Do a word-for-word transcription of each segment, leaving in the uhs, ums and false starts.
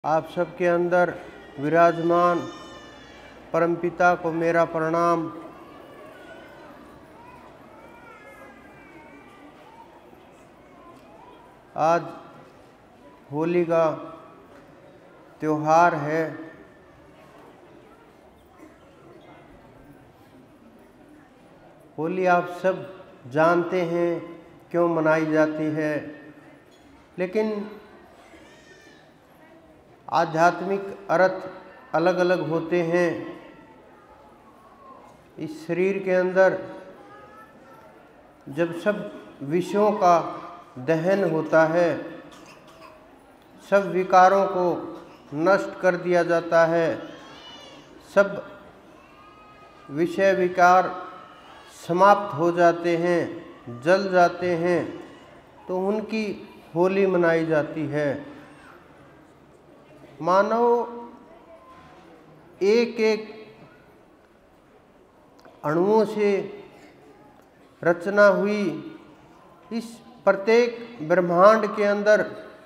आप सबके अंदर विराजमान परमपिता को मेरा प्रणाम। आज होली का त्योहार है। होली आप सब जानते हैं क्यों मनाई जाती है, लेकिन आध्यात्मिक अर्थ अलग अलग होते हैं। इस शरीर के अंदर जब सब विषयों का दहन होता है, सब विकारों को नष्ट कर दिया जाता है, सब विषय विकार समाप्त हो जाते हैं, जल जाते हैं, तो उनकी होली मनाई जाती है। मानव एक एक अणुओं से रचना हुई इस प्रत्येक ब्रह्मांड के अंदर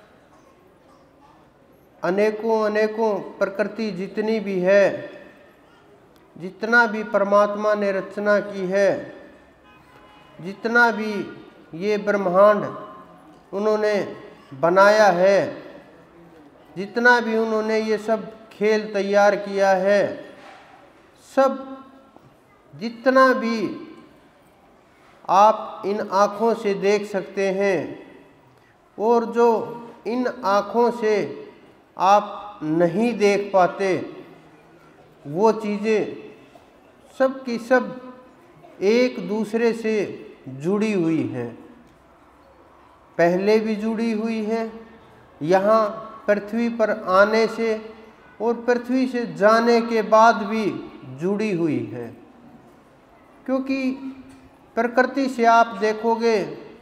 अनेकों अनेकों प्रकृति जितनी भी है, जितना भी परमात्मा ने रचना की है, जितना भी ये ब्रह्मांड उन्होंने बनाया है, जितना भी उन्होंने ये सब खेल तैयार किया है, सब जितना भी आप इन आँखों से देख सकते हैं और जो इन आँखों से आप नहीं देख पाते, वो चीज़ें सब की सब एक दूसरे से जुड़ी हुई हैं। पहले भी जुड़ी हुई हैं, यहाँ पृथ्वी पर आने से और पृथ्वी से जाने के बाद भी जुड़ी हुई है। क्योंकि प्रकृति से आप देखोगे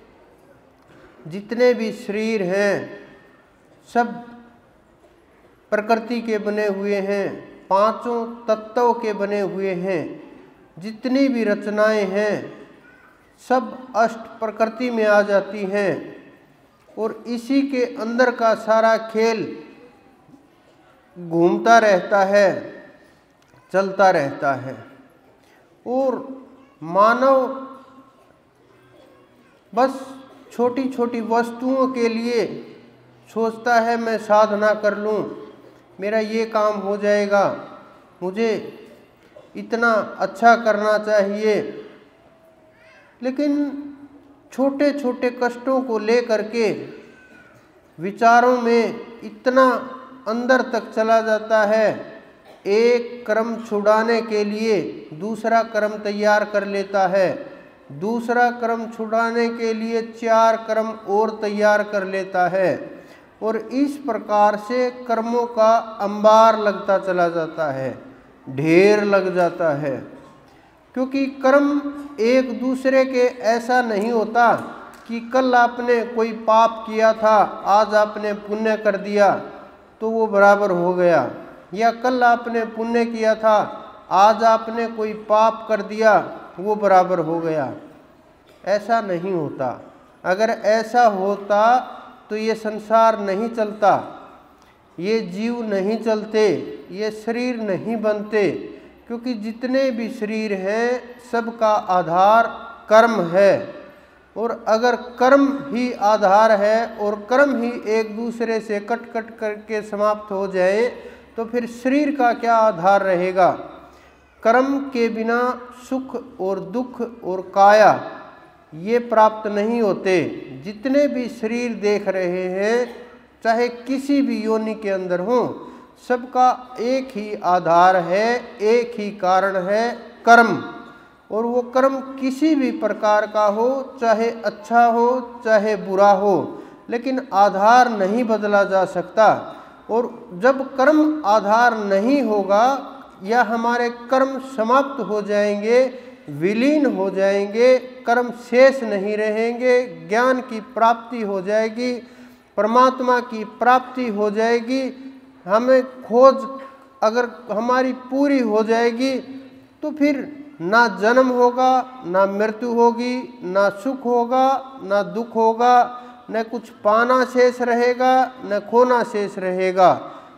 जितने भी शरीर हैं सब प्रकृति के बने हुए हैं, पांचों तत्वों के बने हुए हैं। जितनी भी रचनाएं हैं सब अष्ट प्रकृति में आ जाती हैं और इसी के अंदर का सारा खेल घूमता रहता है, चलता रहता है। और मानव बस छोटी छोटी वस्तुओं के लिए सोचता है मैं साधना कर लूँ, मेरा ये काम हो जाएगा, मुझे इतना अच्छा करना चाहिए। लेकिन छोटे छोटे कष्टों को लेकर के विचारों में इतना अंदर तक चला जाता है, एक कर्म छुड़ाने के लिए दूसरा कर्म तैयार कर लेता है, दूसरा कर्म छुड़ाने के लिए चार कर्म और तैयार कर लेता है, और इस प्रकार से कर्मों का अंबार लगता चला जाता है, ढेर लग जाता है। क्योंकि कर्म एक दूसरे के ऐसा नहीं होता कि कल आपने कोई पाप किया था, आज आपने पुण्य कर दिया तो वो बराबर हो गया, या कल आपने पुण्य किया था, आज आपने कोई पाप कर दिया वो बराबर हो गया। ऐसा नहीं होता। अगर ऐसा होता तो ये संसार नहीं चलता, ये जीव नहीं चलते, ये शरीर नहीं बनते। क्योंकि जितने भी शरीर हैं सबका आधार कर्म है, और अगर कर्म ही आधार है और कर्म ही एक दूसरे से कट कट करके समाप्त हो जाए तो फिर शरीर का क्या आधार रहेगा। कर्म के बिना सुख और दुख और काया ये प्राप्त नहीं होते। जितने भी शरीर देख रहे हैं, चाहे किसी भी योनि के अंदर हों, सबका एक ही आधार है, एक ही कारण है, कर्म। और वो कर्म किसी भी प्रकार का हो, चाहे अच्छा हो चाहे बुरा हो, लेकिन आधार नहीं बदला जा सकता। और जब कर्म आधार नहीं होगा या हमारे कर्म समाप्त हो जाएंगे, विलीन हो जाएंगे, कर्म शेष नहीं रहेंगे, ज्ञान की प्राप्ति हो जाएगी, परमात्मा की प्राप्ति हो जाएगी, हमें खोज अगर हमारी पूरी हो जाएगी तो फिर ना जन्म होगा, ना मृत्यु होगी, ना सुख होगा, ना दुख होगा, न कुछ पाना शेष रहेगा, न खोना शेष रहेगा।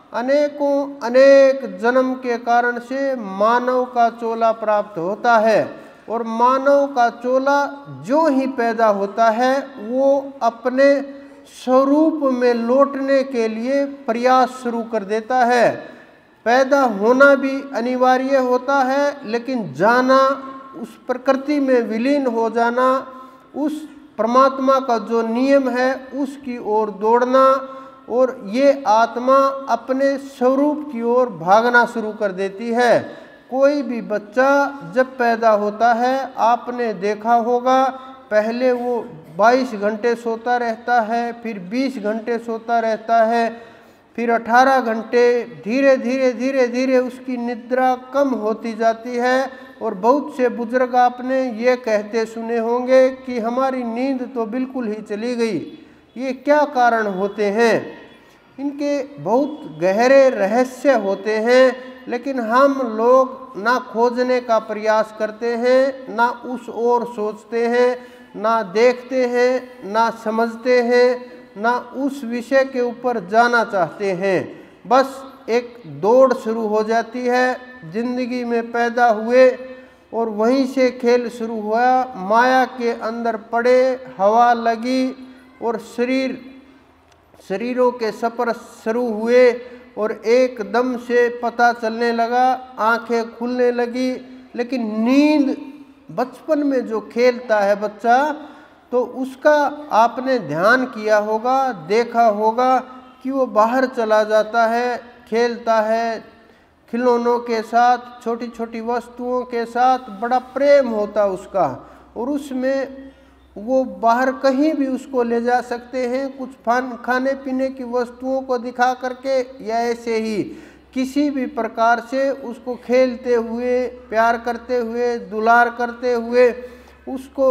अनेकों अनेक जन्म के कारण से मानव का चोला प्राप्त होता है, और मानव का चोला जो ही पैदा होता है वो अपने स्वरूप में लौटने के लिए प्रयास शुरू कर देता है। पैदा होना भी अनिवार्य होता है, लेकिन जाना, उस प्रकृति में विलीन हो जाना, उस परमात्मा का जो नियम है उसकी ओर दौड़ना, और ये आत्मा अपने स्वरूप की ओर भागना शुरू कर देती है। कोई भी बच्चा जब पैदा होता है, आपने देखा होगा, पहले वो बाईस घंटे सोता रहता है, फिर बीस घंटे सोता रहता है, फिर अठारह घंटे, धीरे धीरे धीरे धीरे उसकी निद्रा कम होती जाती है। और बहुत से बुजुर्ग आपने ये कहते सुने होंगे कि हमारी नींद तो बिल्कुल ही चली गई। ये क्या कारण होते हैं? इनके बहुत गहरे रहस्य होते हैं, लेकिन हम लोग ना खोजने का प्रयास करते हैं, ना उस ओर सोचते हैं, ना देखते हैं, ना समझते हैं, ना उस विषय के ऊपर जाना चाहते हैं। बस एक दौड़ शुरू हो जाती है, जिंदगी में पैदा हुए और वहीं से खेल शुरू हुआ, माया के अंदर पड़े, हवा लगी और शरीर शरीरों के सफ़र शुरू हुए, और एकदम से पता चलने लगा, आंखें खुलने लगी। लेकिन नींद, बचपन में जो खेलता है बच्चा, तो उसका आपने ध्यान किया होगा, देखा होगा कि वो बाहर चला जाता है, खेलता है खिलौनों के साथ, छोटी छोटी वस्तुओं के साथ, बड़ा प्रेम होता उसका, और उसमें वो बाहर कहीं भी उसको ले जा सकते हैं, कुछ फान खाने पीने की वस्तुओं को दिखा करके, या ऐसे ही किसी भी प्रकार से उसको खेलते हुए, प्यार करते हुए, दुलार करते हुए, उसको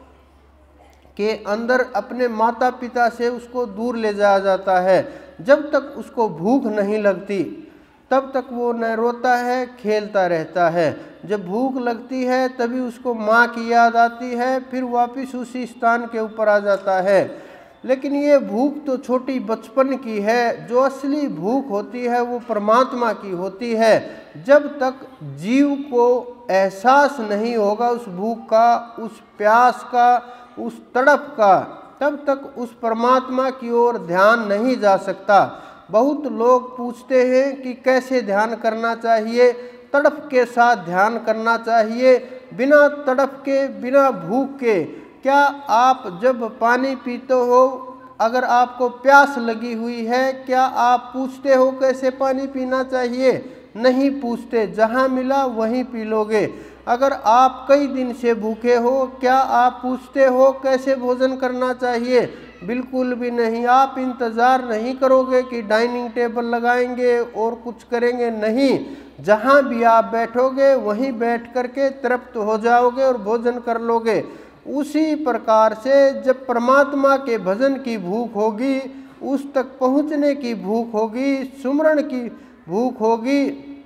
के अंदर अपने माता पिता से उसको दूर ले जाया जाता है। जब तक उसको भूख नहीं लगती तब तक वो न रोता है, खेलता रहता है। जब भूख लगती है तभी उसको माँ की याद आती है, फिर वापस उसी स्थान के ऊपर आ जाता है। लेकिन ये भूख तो छोटी बचपन की है, जो असली भूख होती है वो परमात्मा की होती है। जब तक जीव को एहसास नहीं होगा उस भूख का, उस प्यास का, उस तड़प का, तब तक उस परमात्मा की ओर ध्यान नहीं जा सकता। बहुत लोग पूछते हैं कि कैसे ध्यान करना चाहिए? तड़प के साथ ध्यान करना चाहिए, बिना तड़प के, बिना भूख के। क्या आप जब पानी पीते हो, अगर आपको प्यास लगी हुई है, क्या आप पूछते हो कैसे पानी पीना चाहिए? नहीं पूछते, जहाँ मिला वहीं पी लोगे। अगर आप कई दिन से भूखे हो, क्या आप पूछते हो कैसे भोजन करना चाहिए? बिल्कुल भी नहीं। आप इंतज़ार नहीं करोगे कि डाइनिंग टेबल लगाएंगे और कुछ करेंगे, नहीं। जहाँ भी आप बैठोगे वहीं बैठ करके तृप्त हो जाओगे और भोजन कर लोगे। उसी प्रकार से जब परमात्मा के भजन की भूख होगी, उस तक पहुँचने की भूख होगी, सुमरण की भूख होगी,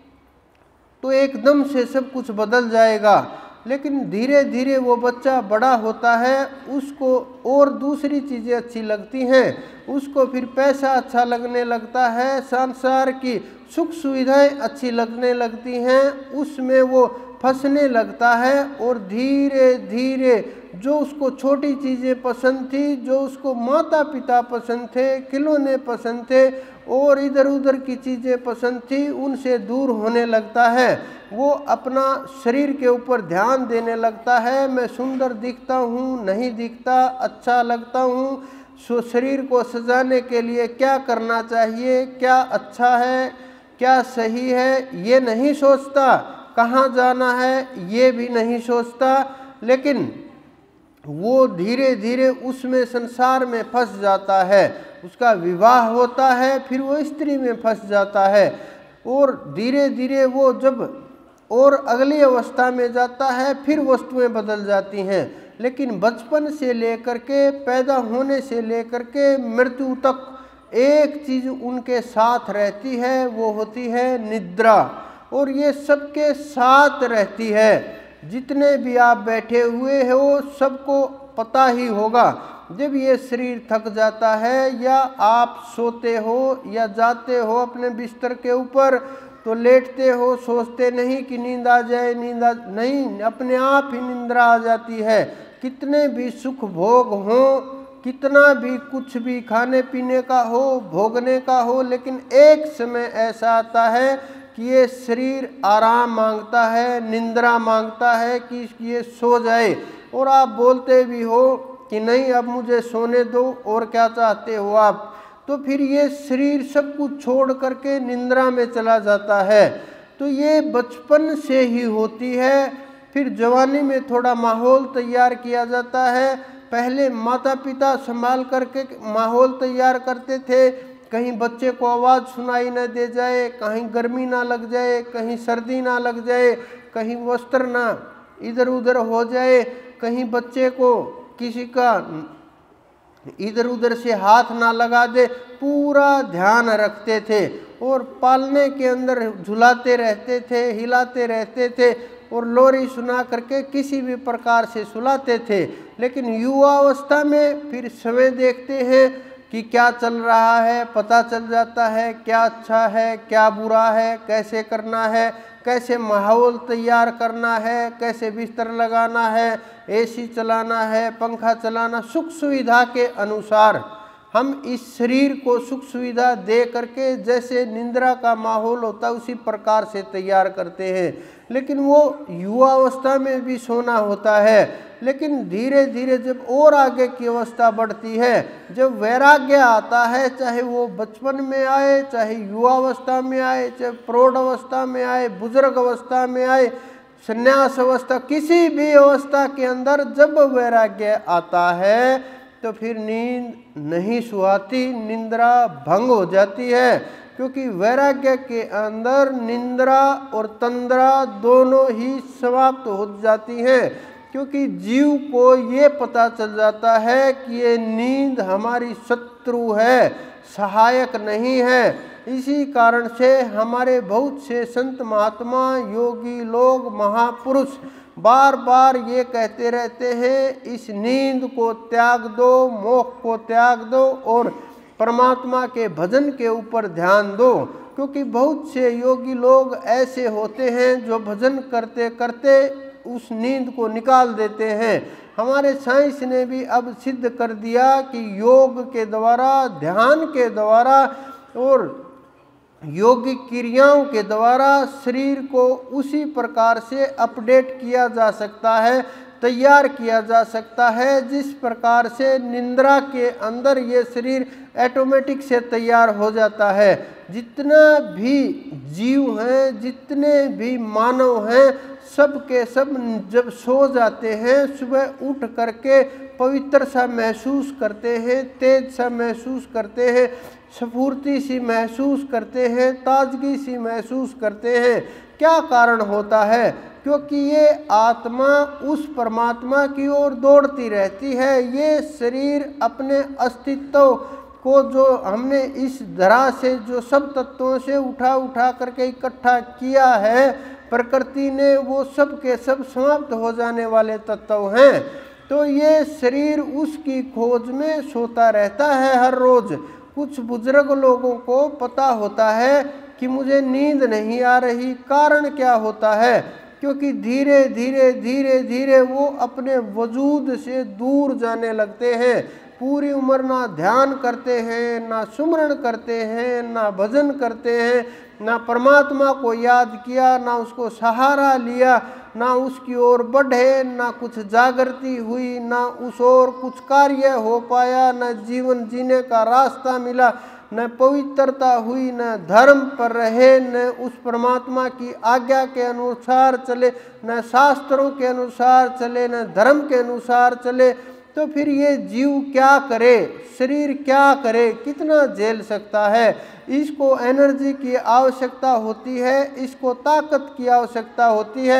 तो एकदम से सब कुछ बदल जाएगा। लेकिन धीरे धीरे वो बच्चा बड़ा होता है, उसको और दूसरी चीज़ें अच्छी लगती हैं, उसको फिर पैसा अच्छा लगने लगता है, संसार की सुख सुविधाएं अच्छी लगने लगती हैं, उसमें वो फंसने लगता है। और धीरे धीरे जो उसको छोटी चीज़ें पसंद थी, जो उसको माता पिता पसंद थे, खिलौने पसंद थे और इधर उधर की चीज़ें पसंद थी, उनसे दूर होने लगता है। वो अपना शरीर के ऊपर ध्यान देने लगता है, मैं सुंदर दिखता हूँ, नहीं दिखता, अच्छा लगता हूँ, सो शरीर को सजाने के लिए क्या करना चाहिए, क्या अच्छा है, क्या सही है, ये नहीं सोचता। कहाँ जाना है ये भी नहीं सोचता। लेकिन वो धीरे धीरे उसमें संसार में फंस जाता है, उसका विवाह होता है, फिर वो स्त्री में फंस जाता है, और धीरे धीरे वो जब और अगली अवस्था में जाता है, फिर वस्तुएं बदल जाती हैं। लेकिन बचपन से लेकर के, पैदा होने से लेकर के मृत्यु तक एक चीज़ उनके साथ रहती है, वो होती है निद्रा। और ये सबके साथ रहती है। जितने भी आप बैठे हुए हो सबको पता ही होगा, जब ये शरीर थक जाता है, या आप सोते हो या जाते हो अपने बिस्तर के ऊपर, तो लेटते हो, सोचते नहीं कि नींद आ जाए, नींद आ नहीं, अपने आप ही निंद्रा आ जाती है। कितने भी सुख भोग हों, कितना भी कुछ भी खाने पीने का हो, भोगने का हो, लेकिन एक समय ऐसा आता है कि ये शरीर आराम मांगता है, निंद्रा मांगता है कि ये सो जाए। और आप बोलते भी हो कि नहीं अब मुझे सोने दो, और क्या चाहते हो आप, तो फिर ये शरीर सब कुछ छोड़ करके निंद्रा में चला जाता है। तो ये बचपन से ही होती है। फिर जवानी में थोड़ा माहौल तैयार किया जाता है। पहले माता पिता संभाल करके माहौल तैयार करते थे, कहीं बच्चे को आवाज़ सुनाई न दे जाए, कहीं गर्मी ना लग जाए, कहीं सर्दी ना लग जाए, कहीं वस्त्र ना इधर उधर हो जाए, कहीं बच्चे को किसी का इधर उधर से हाथ ना लगा दे, पूरा ध्यान रखते थे। और पालने के अंदर झुलाते रहते थे, हिलाते रहते थे, और लोरी सुना करके किसी भी प्रकार से सुलाते थे। लेकिन युवावस्था में फिर समय देखते हैं कि क्या चल रहा है, पता चल जाता है क्या अच्छा है क्या बुरा है, कैसे करना है, कैसे माहौल तैयार करना है, कैसे बिस्तर लगाना है, एसी चलाना है, पंखा चलाना, सुख सुविधा के अनुसार हम इस शरीर को सुख सुविधा दे करके जैसे निंद्रा का माहौल होता है उसी प्रकार से तैयार करते हैं। लेकिन वो युवावस्था में भी सोना होता है। लेकिन धीरे धीरे जब और आगे की अवस्था बढ़ती है, जब वैराग्य आता है, चाहे वो बचपन में आए, चाहे युवावस्था में आए, चाहे प्रौढ़ अवस्था में आए, बुजुर्ग अवस्था में आए, संन्यास अवस्था, किसी भी अवस्था के अंदर जब वैराग्य आता है तो फिर नींद नहीं सुहाती, निंद्रा भंग हो जाती है। क्योंकि वैराग्य के अंदर निंद्रा और तंद्रा दोनों ही समाप्त हो जाती हैं। क्योंकि जीव को ये पता चल जाता है कि ये नींद हमारी शत्रु है, सहायक नहीं है। इसी कारण से हमारे बहुत से संत महात्मा, योगी लोग, महापुरुष बार बार ये कहते रहते हैं इस नींद को त्याग दो, मोक्ष को त्याग दो और परमात्मा के भजन के ऊपर ध्यान दो। क्योंकि बहुत से योगी लोग ऐसे होते हैं जो भजन करते करते उस नींद को निकाल देते हैं। हमारे साइंस ने भी अब सिद्ध कर दिया कि योग के द्वारा, ध्यान के द्वारा और योगिक क्रियाओं के द्वारा शरीर को उसी प्रकार से अपडेट किया जा सकता है, तैयार किया जा सकता है जिस प्रकार से निंद्रा के अंदर ये शरीर ऑटोमेटिक से तैयार हो जाता है। जितना भी जीव हैं, जितने भी मानव हैं, सब के सब जब सो जाते हैं, सुबह उठ करके पवित्र सा महसूस करते हैं, तेज सा महसूस करते हैं, स्फूर्ति सी महसूस करते हैं, ताजगी सी महसूस करते हैं। क्या कारण होता है? क्योंकि ये आत्मा उस परमात्मा की ओर दौड़ती रहती है। ये शरीर अपने अस्तित्व को जो हमने इस धरा से जो सब तत्वों से उठा उठा करके इकट्ठा किया है प्रकृति ने, वो सब के सब समाप्त हो जाने वाले तत्व हैं। तो ये शरीर उसकी खोज में सोता रहता है हर रोज। कुछ बुजुर्ग लोगों को पता होता है कि मुझे नींद नहीं आ रही। कारण क्या होता है? क्योंकि धीरे धीरे धीरे धीरे वो अपने वजूद से दूर जाने लगते हैं। पूरी उम्र ना ध्यान करते हैं, ना सुमरण करते हैं, ना भजन करते हैं, ना परमात्मा को याद किया, ना उसको सहारा लिया, ना उसकी ओर बढ़े, ना कुछ जागृति हुई, ना उस ओर कुछ कार्य हो पाया, ना जीवन जीने का रास्ता मिला, न पवित्रता हुई, न धर्म पर रहे, न उस परमात्मा की आज्ञा के अनुसार चले, न शास्त्रों के अनुसार चले, न धर्म के अनुसार चले। तो फिर ये जीव क्या करे, शरीर क्या करे, कितना झेल सकता है? इसको एनर्जी की आवश्यकता होती है, इसको ताकत की आवश्यकता होती है।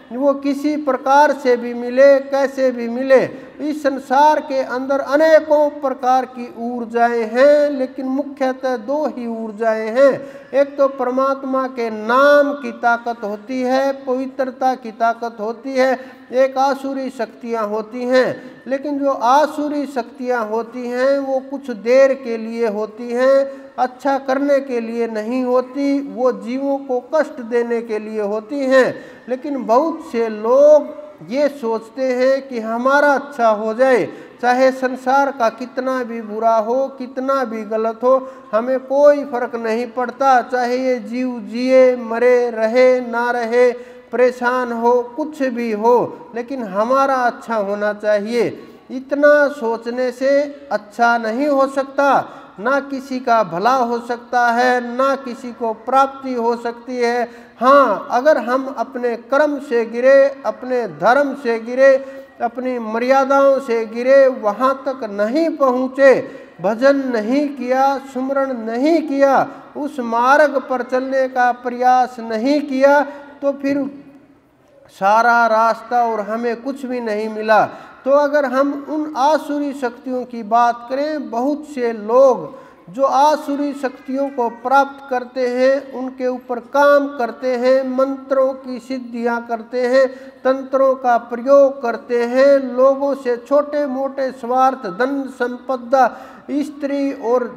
वो किसी प्रकार से भी मिले, कैसे भी मिले। इस संसार के अंदर अनेकों प्रकार की ऊर्जाएं हैं, लेकिन मुख्यतः दो ही ऊर्जाएं हैं। एक तो परमात्मा के नाम की ताकत होती है, पवित्रता की ताकत होती है, एक आसुरी शक्तियां होती हैं। लेकिन जो आसुरी शक्तियां होती हैं वो कुछ देर के लिए होती हैं, अच्छा करने के लिए नहीं होती, वो जीवों को कष्ट देने के लिए होती हैं। लेकिन बहुत से लोग ये सोचते हैं कि हमारा अच्छा हो जाए, चाहे संसार का कितना भी बुरा हो, कितना भी गलत हो, हमें कोई फर्क नहीं पड़ता। चाहे ये जीव जिए, मरे, रहे ना रहे, परेशान हो, कुछ भी हो, लेकिन हमारा अच्छा होना चाहिए। इतना सोचने से अच्छा नहीं हो सकता, ना किसी का भला हो सकता है, ना किसी को प्राप्ति हो सकती है। हाँ, अगर हम अपने कर्म से गिरे, अपने धर्म से गिरे, अपनी मर्यादाओं से गिरे, वहाँ तक नहीं पहुँचे, भजन नहीं किया, सुमरण नहीं किया, उस मार्ग पर चलने का प्रयास नहीं किया, तो फिर सारा रास्ता और हमें कुछ भी नहीं मिला। तो अगर हम उन आसुरी शक्तियों की बात करें, बहुत से लोग जो आसुरी शक्तियों को प्राप्त करते हैं, उनके ऊपर काम करते हैं, मंत्रों की सिद्धियां करते हैं, तंत्रों का प्रयोग करते हैं, लोगों से छोटे मोटे स्वार्थ, धन संपदा, स्त्री और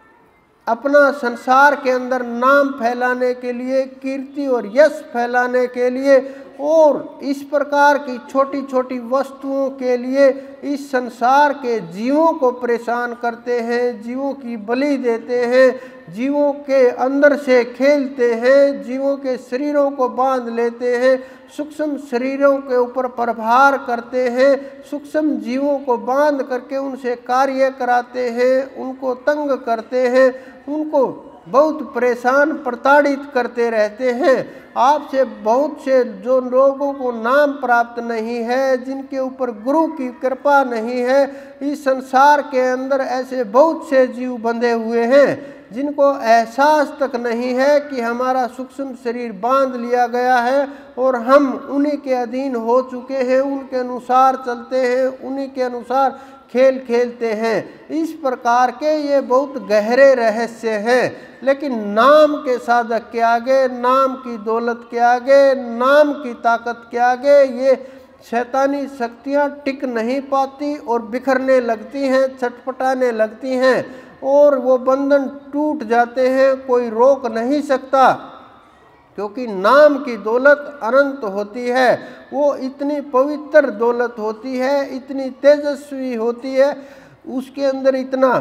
अपना संसार के अंदर नाम फैलाने के लिए, कीर्ति और यश फैलाने के लिए, और इस प्रकार की छोटी छोटी वस्तुओं के लिए इस संसार के जीवों को परेशान करते हैं, जीवों की बलि देते हैं, जीवों के अंदर से खेलते हैं, जीवों के शरीरों को बांध लेते हैं, सूक्ष्म शरीरों के ऊपर प्रभार करते हैं, सूक्ष्म जीवों को बांध करके उनसे कार्य कराते हैं, उनको तंग करते हैं, उनको बहुत परेशान प्रताड़ित करते रहते हैं। आपसे बहुत से जो लोगों को नाम प्राप्त नहीं है, जिनके ऊपर गुरु की कृपा नहीं है, इस संसार के अंदर ऐसे बहुत से जीव बंधे हुए हैं जिनको एहसास तक नहीं है कि हमारा सूक्ष्म शरीर बांध लिया गया है और हम उन्हीं के अधीन हो चुके हैं, उनके अनुसार चलते हैं, उन्हीं के अनुसार खेल खेलते हैं। इस प्रकार के ये बहुत गहरे रहस्य हैं। लेकिन नाम के साधक के आगे, नाम की दौलत के आगे, नाम की ताकत के आगे ये शैतानी शक्तियाँ टिक नहीं पाती और बिखरने लगती हैं, छटपटाने लगती हैं और वो बंधन टूट जाते हैं, कोई रोक नहीं सकता। क्योंकि नाम की दौलत अनंत होती है, वो इतनी पवित्र दौलत होती है, इतनी तेजस्वी होती है, उसके अंदर इतना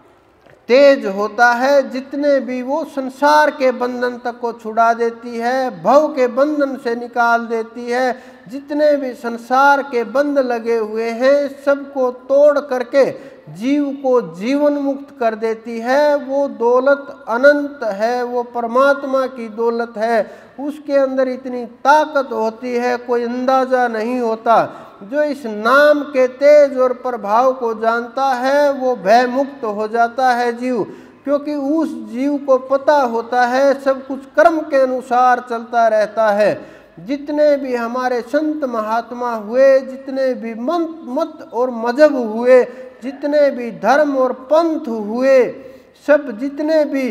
तेज होता है, जितने भी वो संसार के बंधन तक को छुड़ा देती है, भव के बंधन से निकाल देती है, जितने भी संसार के बंध लगे हुए हैं सबको तोड़ करके जीव को जीवन मुक्त कर देती है। वो दौलत अनंत है, वो परमात्मा की दौलत है, उसके अंदर इतनी ताकत होती है कोई अंदाज़ा नहीं होता। जो इस नाम के तेज और प्रभाव को जानता है वो भय मुक्त हो जाता है जीव, क्योंकि उस जीव को पता होता है सब कुछ कर्म के अनुसार चलता रहता है। जितने भी हमारे संत महात्मा हुए, जितने भी मत मत और मजहब हुए, जितने भी धर्म और पंथ हुए, सब जितने भी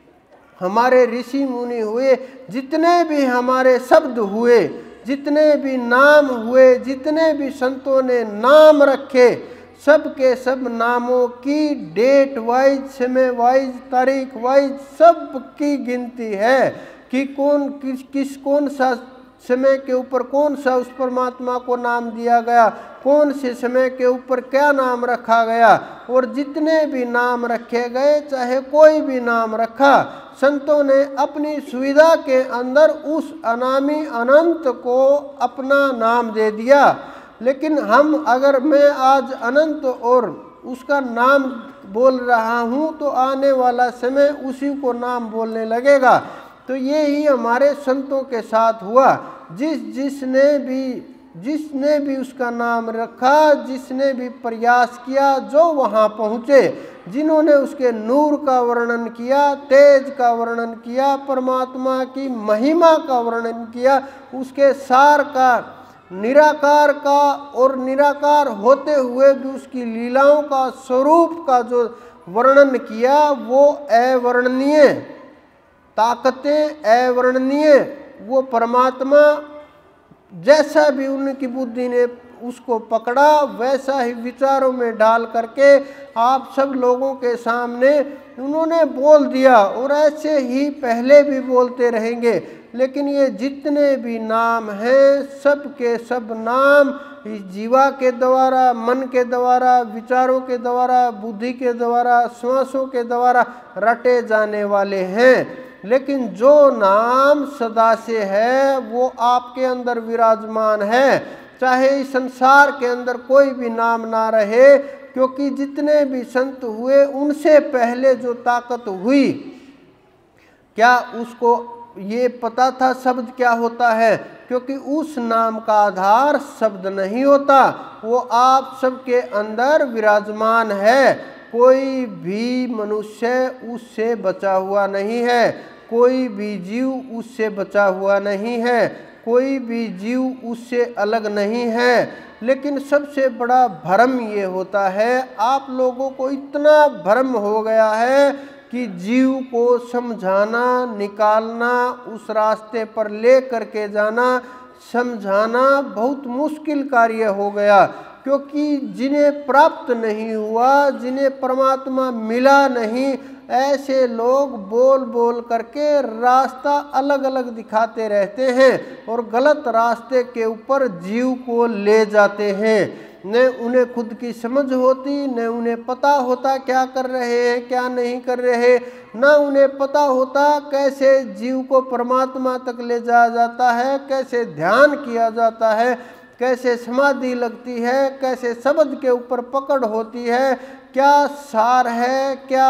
हमारे ऋषि मुनि हुए, जितने भी हमारे शब्द हुए, जितने भी नाम हुए, जितने भी संतों ने नाम रखे, सब के सब नामों की डेट वाइज, समय वाइज, तारीख वाइज सब की गिनती है कि कौन किस किस कौन सा समय के ऊपर कौन सा उस परमात्मा को नाम दिया गया, कौन से समय के ऊपर क्या नाम रखा गया। और जितने भी नाम रखे गए, चाहे कोई भी नाम रखा, संतों ने अपनी सुविधा के अंदर उस अनामी अनंत को अपना नाम दे दिया। लेकिन हम अगर मैं आज अनंत और उसका नाम बोल रहा हूँ तो आने वाला समय उसी को नाम बोलने लगेगा। तो ये ही हमारे संतों के साथ हुआ। जिस जिसने भी जिसने भी उसका नाम रखा, जिसने भी प्रयास किया, जो वहाँ पहुँचे, जिन्होंने उसके नूर का वर्णन किया, तेज का वर्णन किया, परमात्मा की महिमा का वर्णन किया, उसके सार का, निराकार का, और निराकार होते हुए भी उसकी लीलाओं का, स्वरूप का जो वर्णन किया वो अवर्णनीय, ताकतें अवर्णनीय। वो परमात्मा जैसा भी उनकी बुद्धि ने उसको पकड़ा वैसा ही विचारों में डाल करके आप सब लोगों के सामने उन्होंने बोल दिया, और ऐसे ही पहले भी बोलते रहेंगे। लेकिन ये जितने भी नाम हैं, सब के सब नाम इस जीवा के द्वारा, मन के द्वारा, विचारों के द्वारा, बुद्धि के द्वारा, श्वासों के द्वारा रटे जाने वाले हैं। लेकिन जो नाम सदा से है वो आपके अंदर विराजमान है, चाहे इस संसार के अंदर कोई भी नाम ना रहे, क्योंकि जितने भी संत हुए उनसे पहले जो ताकत हुई, क्या उसको ये पता था शब्द क्या होता है? क्योंकि उस नाम का आधार शब्द नहीं होता, वो आप सबके अंदर विराजमान है। कोई भी मनुष्य उससे बचा हुआ नहीं है, कोई भी जीव उससे बचा हुआ नहीं है, कोई भी जीव उससे अलग नहीं है। लेकिन सबसे बड़ा भ्रम ये होता है, आप लोगों को इतना भ्रम हो गया है कि जीव को समझाना, निकालना, उस रास्ते पर ले करके जाना, समझाना बहुत मुश्किल कार्य हो गया। क्योंकि जिन्हें प्राप्त नहीं हुआ, जिन्हें परमात्मा मिला नहीं, ऐसे लोग बोल बोल करके रास्ता अलग अलग दिखाते रहते हैं और गलत रास्ते के ऊपर जीव को ले जाते हैं। न उन्हें खुद की समझ होती, न उन्हें पता होता क्या कर रहे हैं क्या नहीं कर रहे, न उन्हें पता होता कैसे जीव को परमात्मा तक ले जाया जाता है, कैसे ध्यान किया जाता है, कैसे समाधि लगती है, कैसे शब्द के ऊपर पकड़ होती है, क्या सार है, क्या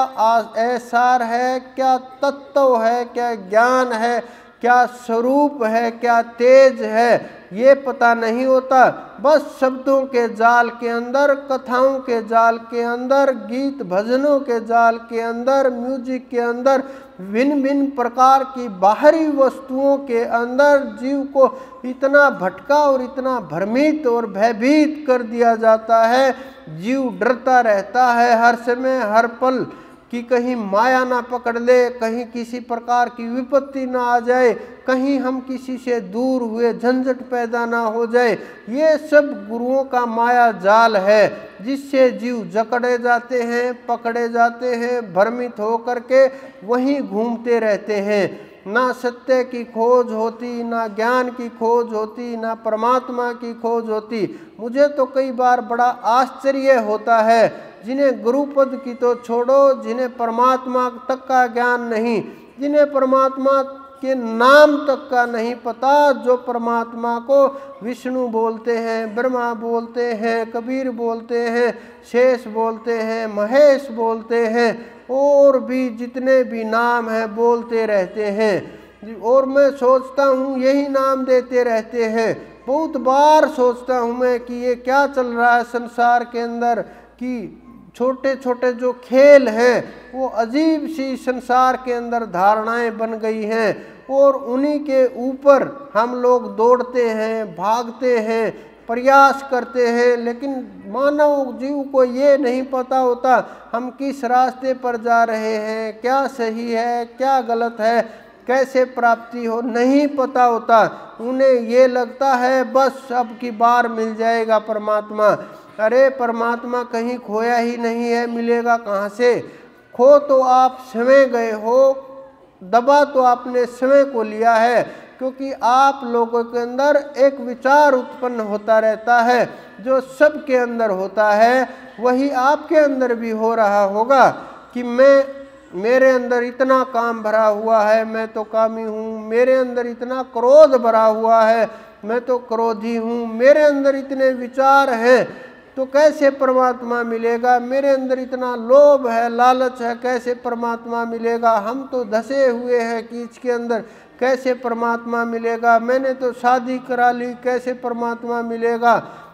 असार है, क्या तत्व है, क्या ज्ञान है, क्या स्वरूप है, क्या तेज है, ये पता नहीं होता। बस शब्दों के जाल के अंदर, कथाओं के जाल के अंदर, गीत भजनों के जाल के अंदर, म्यूजिक के अंदर, भिन्न भिन्न प्रकार की बाहरी वस्तुओं के अंदर जीव को इतना भटका और इतना भ्रमित और भयभीत कर दिया जाता है। जीव डरता रहता है हर समय हर पल कि कहीं माया ना पकड़ ले, कहीं किसी प्रकार की विपत्ति ना आ जाए, कहीं हम किसी से दूर हुए झंझट पैदा ना हो जाए। ये सब गुरुओं का माया जाल है जिससे जीव जकड़े जाते हैं, पकड़े जाते हैं, भ्रमित हो करके वहीं घूमते रहते हैं। ना सत्य की खोज होती, ना ज्ञान की खोज होती, ना परमात्मा की खोज होती। मुझे तो कई बार बड़ा आश्चर्य होता है, जिन्हें गुरुपद की तो छोड़ो, जिन्हें परमात्मा तक का ज्ञान नहीं, जिन्हें परमात्मा के नाम तक का नहीं पता, जो परमात्मा को विष्णु बोलते हैं, ब्रह्मा बोलते हैं, कबीर बोलते हैं, शेष बोलते हैं, महेश बोलते हैं, और भी जितने भी नाम हैं बोलते रहते हैं। और मैं सोचता हूँ यही नाम देते रहते हैं। बहुत बार सोचता हूँ मैं कि ये क्या चल रहा है संसार के अंदर, कि छोटे छोटे जो खेल हैं वो अजीब सी संसार के अंदर धारणाएं बन गई हैं, और उन्हीं के ऊपर हम लोग दौड़ते हैं, भागते हैं, प्रयास करते हैं। लेकिन मानव जीव को ये नहीं पता होता हम किस रास्ते पर जा रहे हैं, क्या सही है क्या गलत है, कैसे प्राप्ति हो, नहीं पता होता। उन्हें ये लगता है बस अब की बार मिल जाएगा परमात्मा। अरे परमात्मा कहीं खोया ही नहीं है, मिलेगा कहाँ से? खो तो आप समय गए हो, दबा तो आपने समय को लिया है, क्योंकि आप लोगों के अंदर एक विचार उत्पन्न होता रहता है। जो सबके अंदर होता है वही आपके अंदर भी हो रहा होगा कि मैं, मेरे अंदर इतना काम भरा हुआ है, मैं तो कामी हूँ, मेरे अंदर इतना क्रोध भरा हुआ है, मैं तो क्रोधी हूँ, मेरे अंदर इतने विचार हैं तो कैसे परमात्मा मिलेगा, मेरे अंदर इतना लोभ है, लालच है, कैसे परमात्मा मिलेगा, हम तो धसे हुए हैं कीच के अंदर, कैसे परमात्मा मिलेगा, मैंने तो शादी करा ली, कैसे परमात्मा मिलेगा।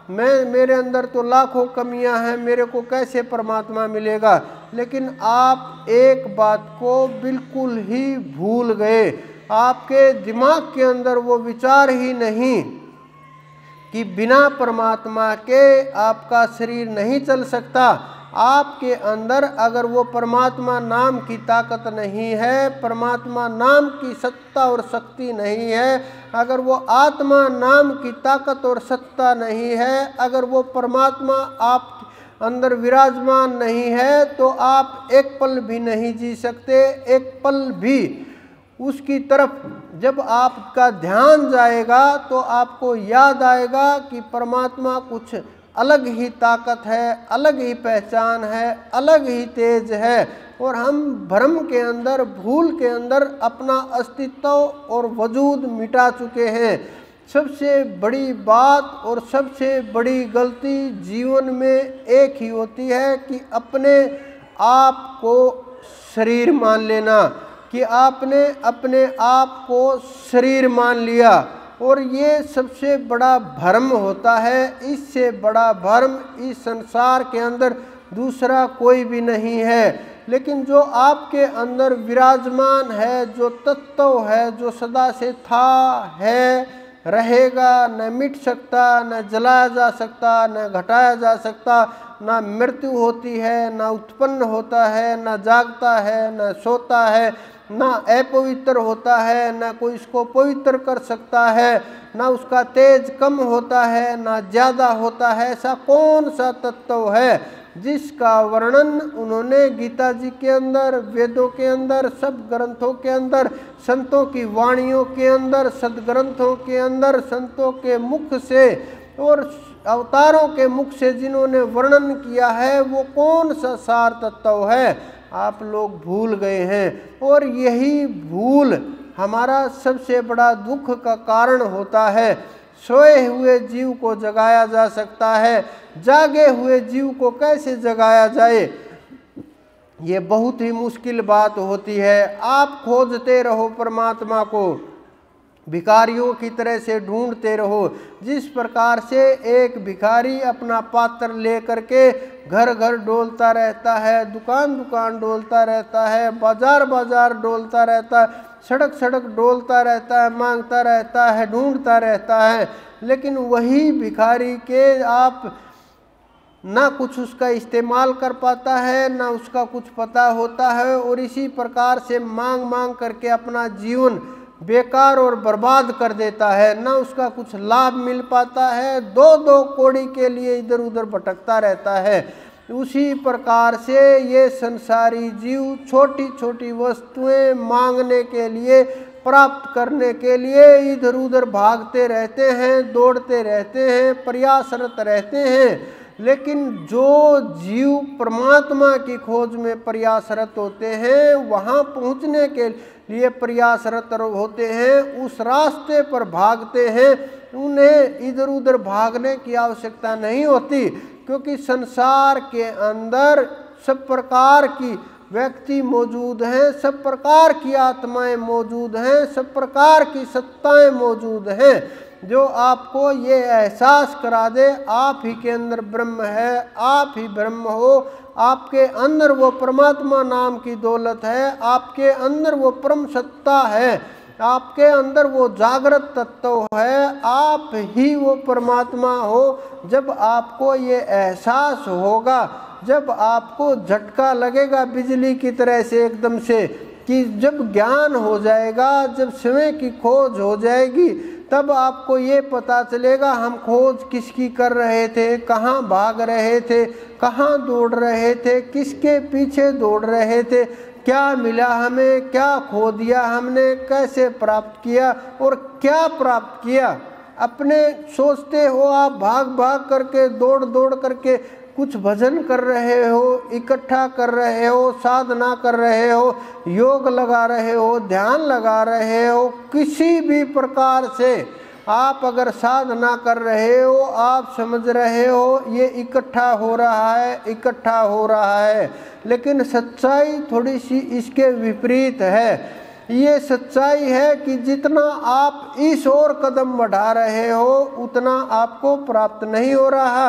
मैं मेरे अंदर तो लाखों कमियां हैं, मेरे को कैसे परमात्मा मिलेगा। लेकिन आप एक बात को बिल्कुल ही भूल गए, आपके दिमाग के अंदर वो विचार ही नहीं कि बिना परमात्मा के आपका शरीर नहीं चल सकता। आपके अंदर अगर वो परमात्मा नाम की ताकत नहीं है, परमात्मा नाम की सत्ता और शक्ति नहीं है, अगर वो आत्मा नाम की ताकत और सत्ता नहीं है, अगर वो परमात्मा आप अंदर विराजमान नहीं है, तो आप एक पल भी नहीं जी सकते। एक पल भी उसकी तरफ जब आपका ध्यान जाएगा तो आपको याद आएगा कि परमात्मा कुछ अलग ही ताकत है, अलग ही पहचान है, अलग ही तेज है। और हम भ्रम के अंदर, भूल के अंदर अपना अस्तित्व और वजूद मिटा चुके हैं। सबसे बड़ी बात और सबसे बड़ी गलती जीवन में एक ही होती है कि अपने आप को शरीर मान लेना, कि आपने अपने आप को शरीर मान लिया। और ये सबसे बड़ा भ्रम होता है। इससे बड़ा भ्रम इस संसार के अंदर दूसरा कोई भी नहीं है। लेकिन जो आपके अंदर विराजमान है, जो तत्व है, जो सदा से था, है, रहेगा, न मिट सकता, न जलाया जा सकता, न घटाया जा सकता, ना मृत्यु होती है, ना उत्पन्न होता है, ना जागता है, ना सोता है, ना अपवित्र होता है, ना कोई इसको पवित्र कर सकता है, ना उसका तेज कम होता है, ना ज़्यादा होता है। ऐसा कौन सा तत्व है जिसका वर्णन उन्होंने गीता जी के अंदर, वेदों के अंदर, सब ग्रंथों के अंदर, संतों की वाणियों के अंदर, सदग्रंथों के अंदर, संतों के मुख से और अवतारों के मुख से जिन्होंने वर्णन किया है, वो कौन सा सार तत्व है? आप लोग भूल गए हैं। और यही भूल हमारा सबसे बड़ा दुख का कारण होता है। सोए हुए जीव को जगाया जा सकता है, जागे हुए जीव को कैसे जगाया जाए, ये बहुत ही मुश्किल बात होती है। आप खोजते रहो परमात्मा को, भिखारियों की तरह से ढूंढते रहो। जिस प्रकार से एक भिखारी अपना पात्र ले करके घर घर डोलता रहता है, दुकान दुकान डोलता रहता है, बाजार बाजार डोलता रहता है, सड़क सड़क डोलता रहता है, मांगता रहता है, ढूंढता रहता है, लेकिन वही भिखारी के आप ना कुछ उसका इस्तेमाल कर पाता है, ना उसका कुछ पता होता है। और इसी प्रकार से मांग मांग करके अपना जीवन बेकार और बर्बाद कर देता है, ना उसका कुछ लाभ मिल पाता है, दो दो कौड़ी के लिए इधर उधर भटकता रहता है। उसी प्रकार से ये संसारी जीव छोटी छोटी वस्तुएं मांगने के लिए, प्राप्त करने के लिए इधर उधर भागते रहते हैं, दौड़ते रहते हैं, प्रयासरत रहते हैं। लेकिन जो जीव परमात्मा की खोज में प्रयासरत होते हैं, वहाँ पहुँचने के लिए प्रयासरत होते हैं, उस रास्ते पर भागते हैं, उन्हें इधर उधर भागने की आवश्यकता नहीं होती। क्योंकि संसार के अंदर सब प्रकार की व्यक्ति मौजूद हैं, सब प्रकार की आत्माएं मौजूद हैं, सब प्रकार की सत्ताएं मौजूद हैं, जो आपको ये एहसास करा दे आप ही के अंदर ब्रह्म है, आप ही ब्रह्म हो, आपके अंदर वो परमात्मा नाम की दौलत है, आपके अंदर वो परम सत्ता है, आपके अंदर वो जागृत तत्व है, आप ही वो परमात्मा हो। जब आपको ये एहसास होगा, जब आपको झटका लगेगा बिजली की तरह से एकदम से, कि जब ज्ञान हो जाएगा, जब समय की खोज हो जाएगी, तब आपको ये पता चलेगा हम खोज किसकी कर रहे थे, कहाँ भाग रहे थे, कहाँ दौड़ रहे थे, किसके पीछे दौड़ रहे थे, क्या मिला हमें, क्या खो दिया हमने, कैसे प्राप्त किया और क्या प्राप्त किया। अपने सोचते हो आप भाग भाग करके, दौड़ दौड़ करके कुछ भजन कर रहे हो, इकट्ठा कर रहे हो, साधना कर रहे हो, योग लगा रहे हो, ध्यान लगा रहे हो, किसी भी प्रकार से आप अगर साधना कर रहे हो, आप समझ रहे हो ये इकट्ठा हो रहा है, इकट्ठा हो रहा है। लेकिन सच्चाई थोड़ी सी इसके विपरीत है। ये सच्चाई है कि जितना आप इस ओर कदम बढ़ा रहे हो उतना आपको प्राप्त नहीं हो रहा।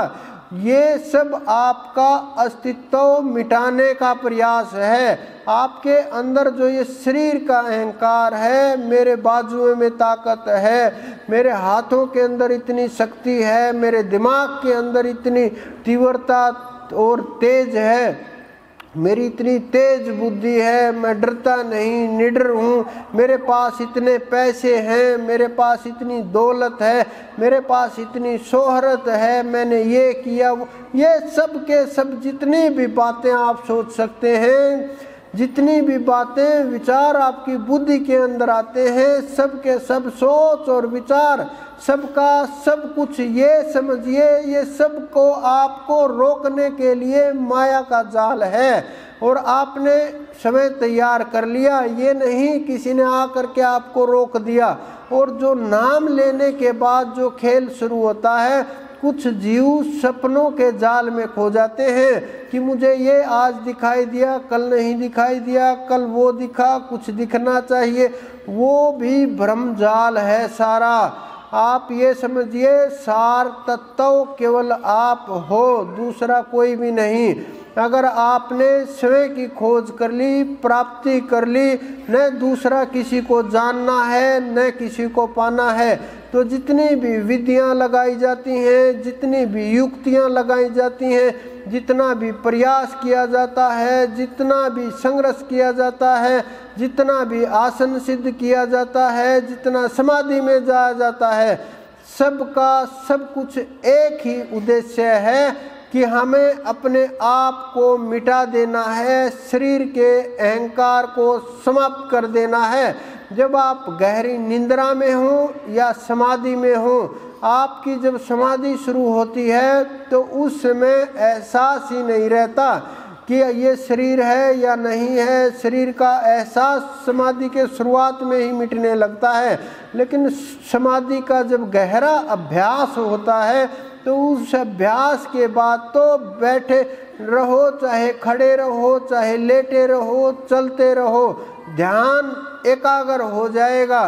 ये सब आपका अस्तित्व मिटाने का प्रयास है। आपके अंदर जो ये शरीर का अहंकार है, मेरे बाजुओं में ताकत है, मेरे हाथों के अंदर इतनी शक्ति है, मेरे दिमाग के अंदर इतनी तीव्रता और तेज है, मेरी इतनी तेज बुद्धि है, मैं डरता नहीं, निडर हूँ, मेरे पास इतने पैसे हैं, मेरे पास इतनी दौलत है, मेरे पास इतनी शोहरत है, मैंने ये किया वो, ये सब के सब जितनी भी बातें आप सोच सकते हैं, जितनी भी बातें विचार आपकी बुद्धि के अंदर आते हैं, सब के सब सोच और विचार, सबका सब कुछ ये समझिए ये सब को आपको रोकने के लिए माया का जाल है। और आपने समय तैयार कर लिया, ये नहीं किसी ने आकर के आपको रोक दिया। और जो नाम लेने के बाद जो खेल शुरू होता है, कुछ जीव सपनों के जाल में खो जाते हैं कि मुझे ये आज दिखाई दिया, कल नहीं दिखाई दिया, कल वो दिखा, कुछ दिखना चाहिए, वो भी भ्रम जाल है सारा। आप ये समझिए सार तत्व केवल आप हो, दूसरा कोई भी नहीं। अगर आपने स्वयं की खोज कर ली, प्राप्ति कर ली, न दूसरा किसी को जानना है न किसी को पाना है, तो जितनी भी विधियां लगाई जाती हैं, जितनी भी युक्तियां लगाई जाती हैं, जितना भी प्रयास किया जाता है, जितना भी संघर्ष किया जाता है, जितना भी आसन सिद्ध किया जाता है, जितना समाधि में जाया जाता है, सबका सब कुछ एक ही उद्देश्य है कि हमें अपने आप को मिटा देना है, शरीर के अहंकार को समाप्त कर देना है। जब आप गहरी निंद्रा में हो या समाधि में हो, आपकी जब समाधि शुरू होती है तो उस समय एहसास ही नहीं रहता कि ये शरीर है या नहीं है। शरीर का एहसास समाधि के शुरुआत में ही मिटने लगता है, लेकिन समाधि का जब गहरा अभ्यास होता है तो उस अभ्यास के बाद तो बैठे रहो, चाहे खड़े रहो, चाहे लेटे रहो, चलते रहो, ध्यान एकाग्र हो जाएगा।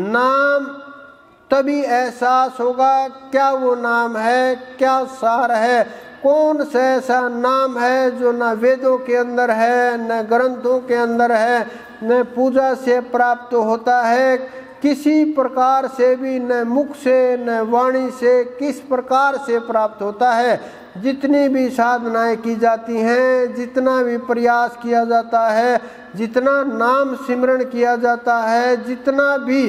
नाम तभी एहसास होगा क्या वो नाम है, क्या सार है, कौन सा ऐसा नाम है जो न वेदों के अंदर है, न ग्रंथों के अंदर है, न पूजा से प्राप्त होता है, किसी प्रकार से भी, न मुख से न वाणी से, किस प्रकार से प्राप्त होता है। जितनी भी साधनाएं की जाती हैं, जितना भी प्रयास किया जाता है, जितना नाम सिमरण किया जाता है, जितना भी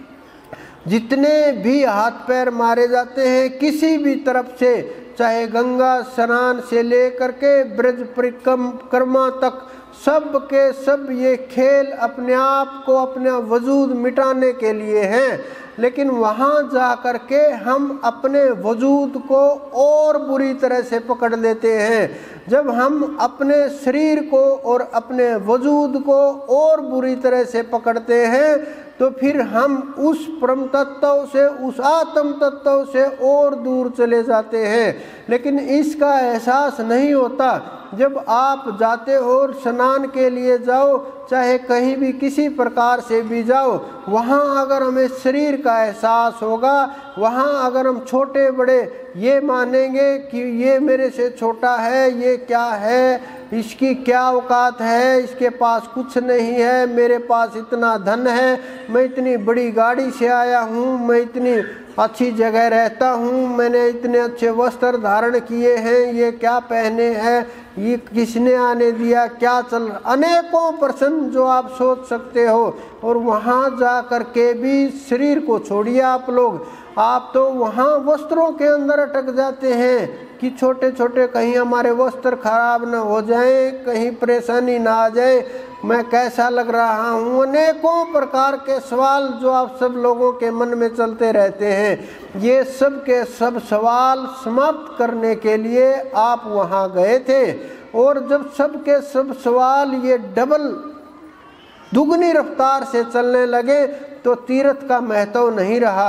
जितने भी हाथ पैर मारे जाते हैं किसी भी तरफ से, चाहे गंगा स्नान से लेकर के ब्रज परिक्रमा तक, सब के सब ये खेल अपने आप को, अपना वजूद मिटाने के लिए हैं। लेकिन वहाँ जा कर के हम अपने वजूद को और बुरी तरह से पकड़ लेते हैं। जब हम अपने शरीर को और अपने वजूद को और बुरी तरह से पकड़ते हैं तो फिर हम उस परम तत्व से, उस आत्म तत्व से और दूर चले जाते हैं। लेकिन इसका एहसास नहीं होता। जब आप जाते हो और स्नान के लिए जाओ, चाहे कहीं भी किसी प्रकार से भी जाओ, वहाँ अगर हमें शरीर का एहसास होगा, वहाँ अगर हम छोटे बड़े ये मानेंगे कि ये मेरे से छोटा है, ये क्या है, इसकी क्या औकात है, इसके पास कुछ नहीं है, मेरे पास इतना धन है, मैं इतनी बड़ी गाड़ी से आया हूँ, मैं इतनी अच्छी जगह रहता हूँ, मैंने इतने अच्छे वस्त्र धारण किए हैं, ये क्या पहने हैं, ये किसने आने दिया, क्या चल, अनेकों प्रश्न जो आप सोच सकते हो। और वहाँ जा कर के भी शरीर को छोड़िए आप लोग, आप तो वहाँ वस्त्रों के अंदर अटक जाते हैं कि छोटे छोटे कहीं हमारे वस्त्र खराब न हो जाएं, कहीं परेशानी ना आ जाए, मैं कैसा लग रहा हूँ। अनेकों प्रकार के सवाल जो आप सब लोगों के मन में चलते रहते हैं, ये सब के सब सवाल समाप्त करने के लिए आप वहाँ गए थे। और जब सब के सब सवाल ये डबल दुगनी रफ्तार से चलने लगे तो तीर्थ का महत्व नहीं रहा।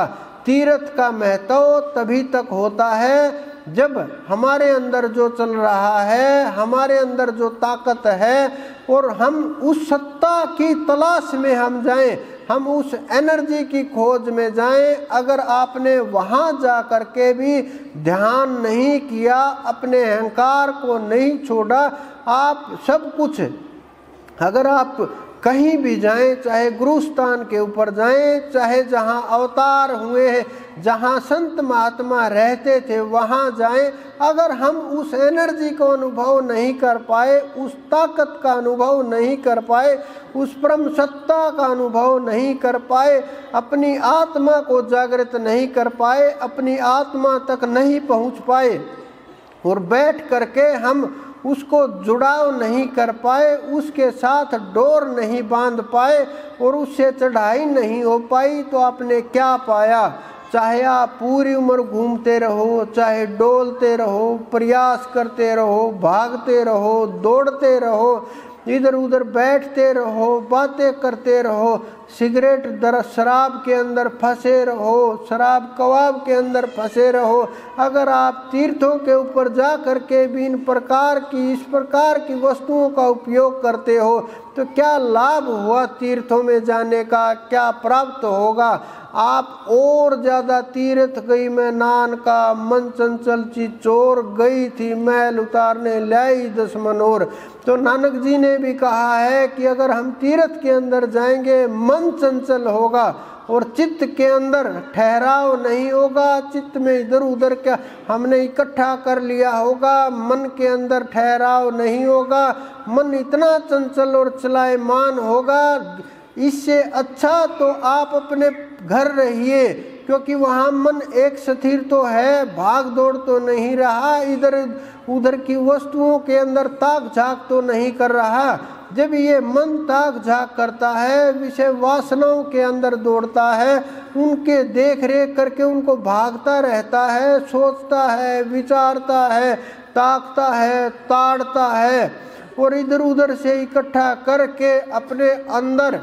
तीर्थ का महत्व तभी तक होता है जब हमारे अंदर जो चल रहा है, हमारे अंदर जो ताकत है, और हम उस सत्ता की तलाश में हम जाएं, हम उस एनर्जी की खोज में जाएं। अगर आपने वहाँ जा कर के भी ध्यान नहीं किया, अपने अहंकार को नहीं छोड़ा, आप सब कुछ, अगर आप कहीं भी जाएं, चाहे गुरु स्थान के ऊपर जाएं, चाहे जहां अवतार हुए हैं, जहां संत महात्मा रहते थे वहां जाएं, अगर हम उस एनर्जी को अनुभव नहीं कर पाए, उस ताकत का अनुभव नहीं कर पाए, उस परम सत्ता का अनुभव नहीं कर पाए, अपनी आत्मा को जागृत नहीं कर पाए, अपनी आत्मा तक नहीं पहुंच पाए, और बैठ करके हम उसको जुड़ाव नहीं कर पाए, उसके साथ डोर नहीं बांध पाए, और उससे चढ़ाई नहीं हो पाई, तो आपने क्या पाया? चाहे आप पूरी उम्र घूमते रहो, चाहे डोलते रहो, प्रयास करते रहो, भागते रहो, दौड़ते रहो, इधर उधर बैठते रहो, बातें करते रहो, सिगरेट दर शराब के अंदर फंसे रहो, शराब कबाब के अंदर फंसे रहो, अगर आप तीर्थों के ऊपर जा कर के भी इन प्रकार की इस प्रकार की वस्तुओं का उपयोग करते हो, तो क्या लाभ हुआ तीर्थों में जाने का? क्या प्राप्त होगा? आप और ज़्यादा तीर्थ गई मैं नान का, मन चंचल ची चोर, गई थी मैल उतारने लाई दस मनोर। तो नानक जी ने भी कहा है कि अगर हम तीर्थ के अंदर जाएंगे, मन चंचल होगा और चित्त के अंदर ठहराव नहीं होगा, चित्त में इधर उधर क्या हमने इकट्ठा कर लिया होगा, मन के अंदर ठहराव नहीं होगा, मन इतना चंचल और चलायमान होगा। इससे अच्छा तो आप अपने घर रहिए, क्योंकि वहाँ मन एक स्थिर तो है, भाग दौड़ तो नहीं रहा, इधर उधर की वस्तुओं के अंदर ताक झाक तो नहीं कर रहा। जब ये मन ताक झाक करता है, विषय वासनाओं के अंदर दौड़ता है, उनके देख रेख करके उनको भागता रहता है, सोचता है, विचारता है, ताकता है, ताड़ता है, और इधर उधर से इकट्ठा करके अपने अंदर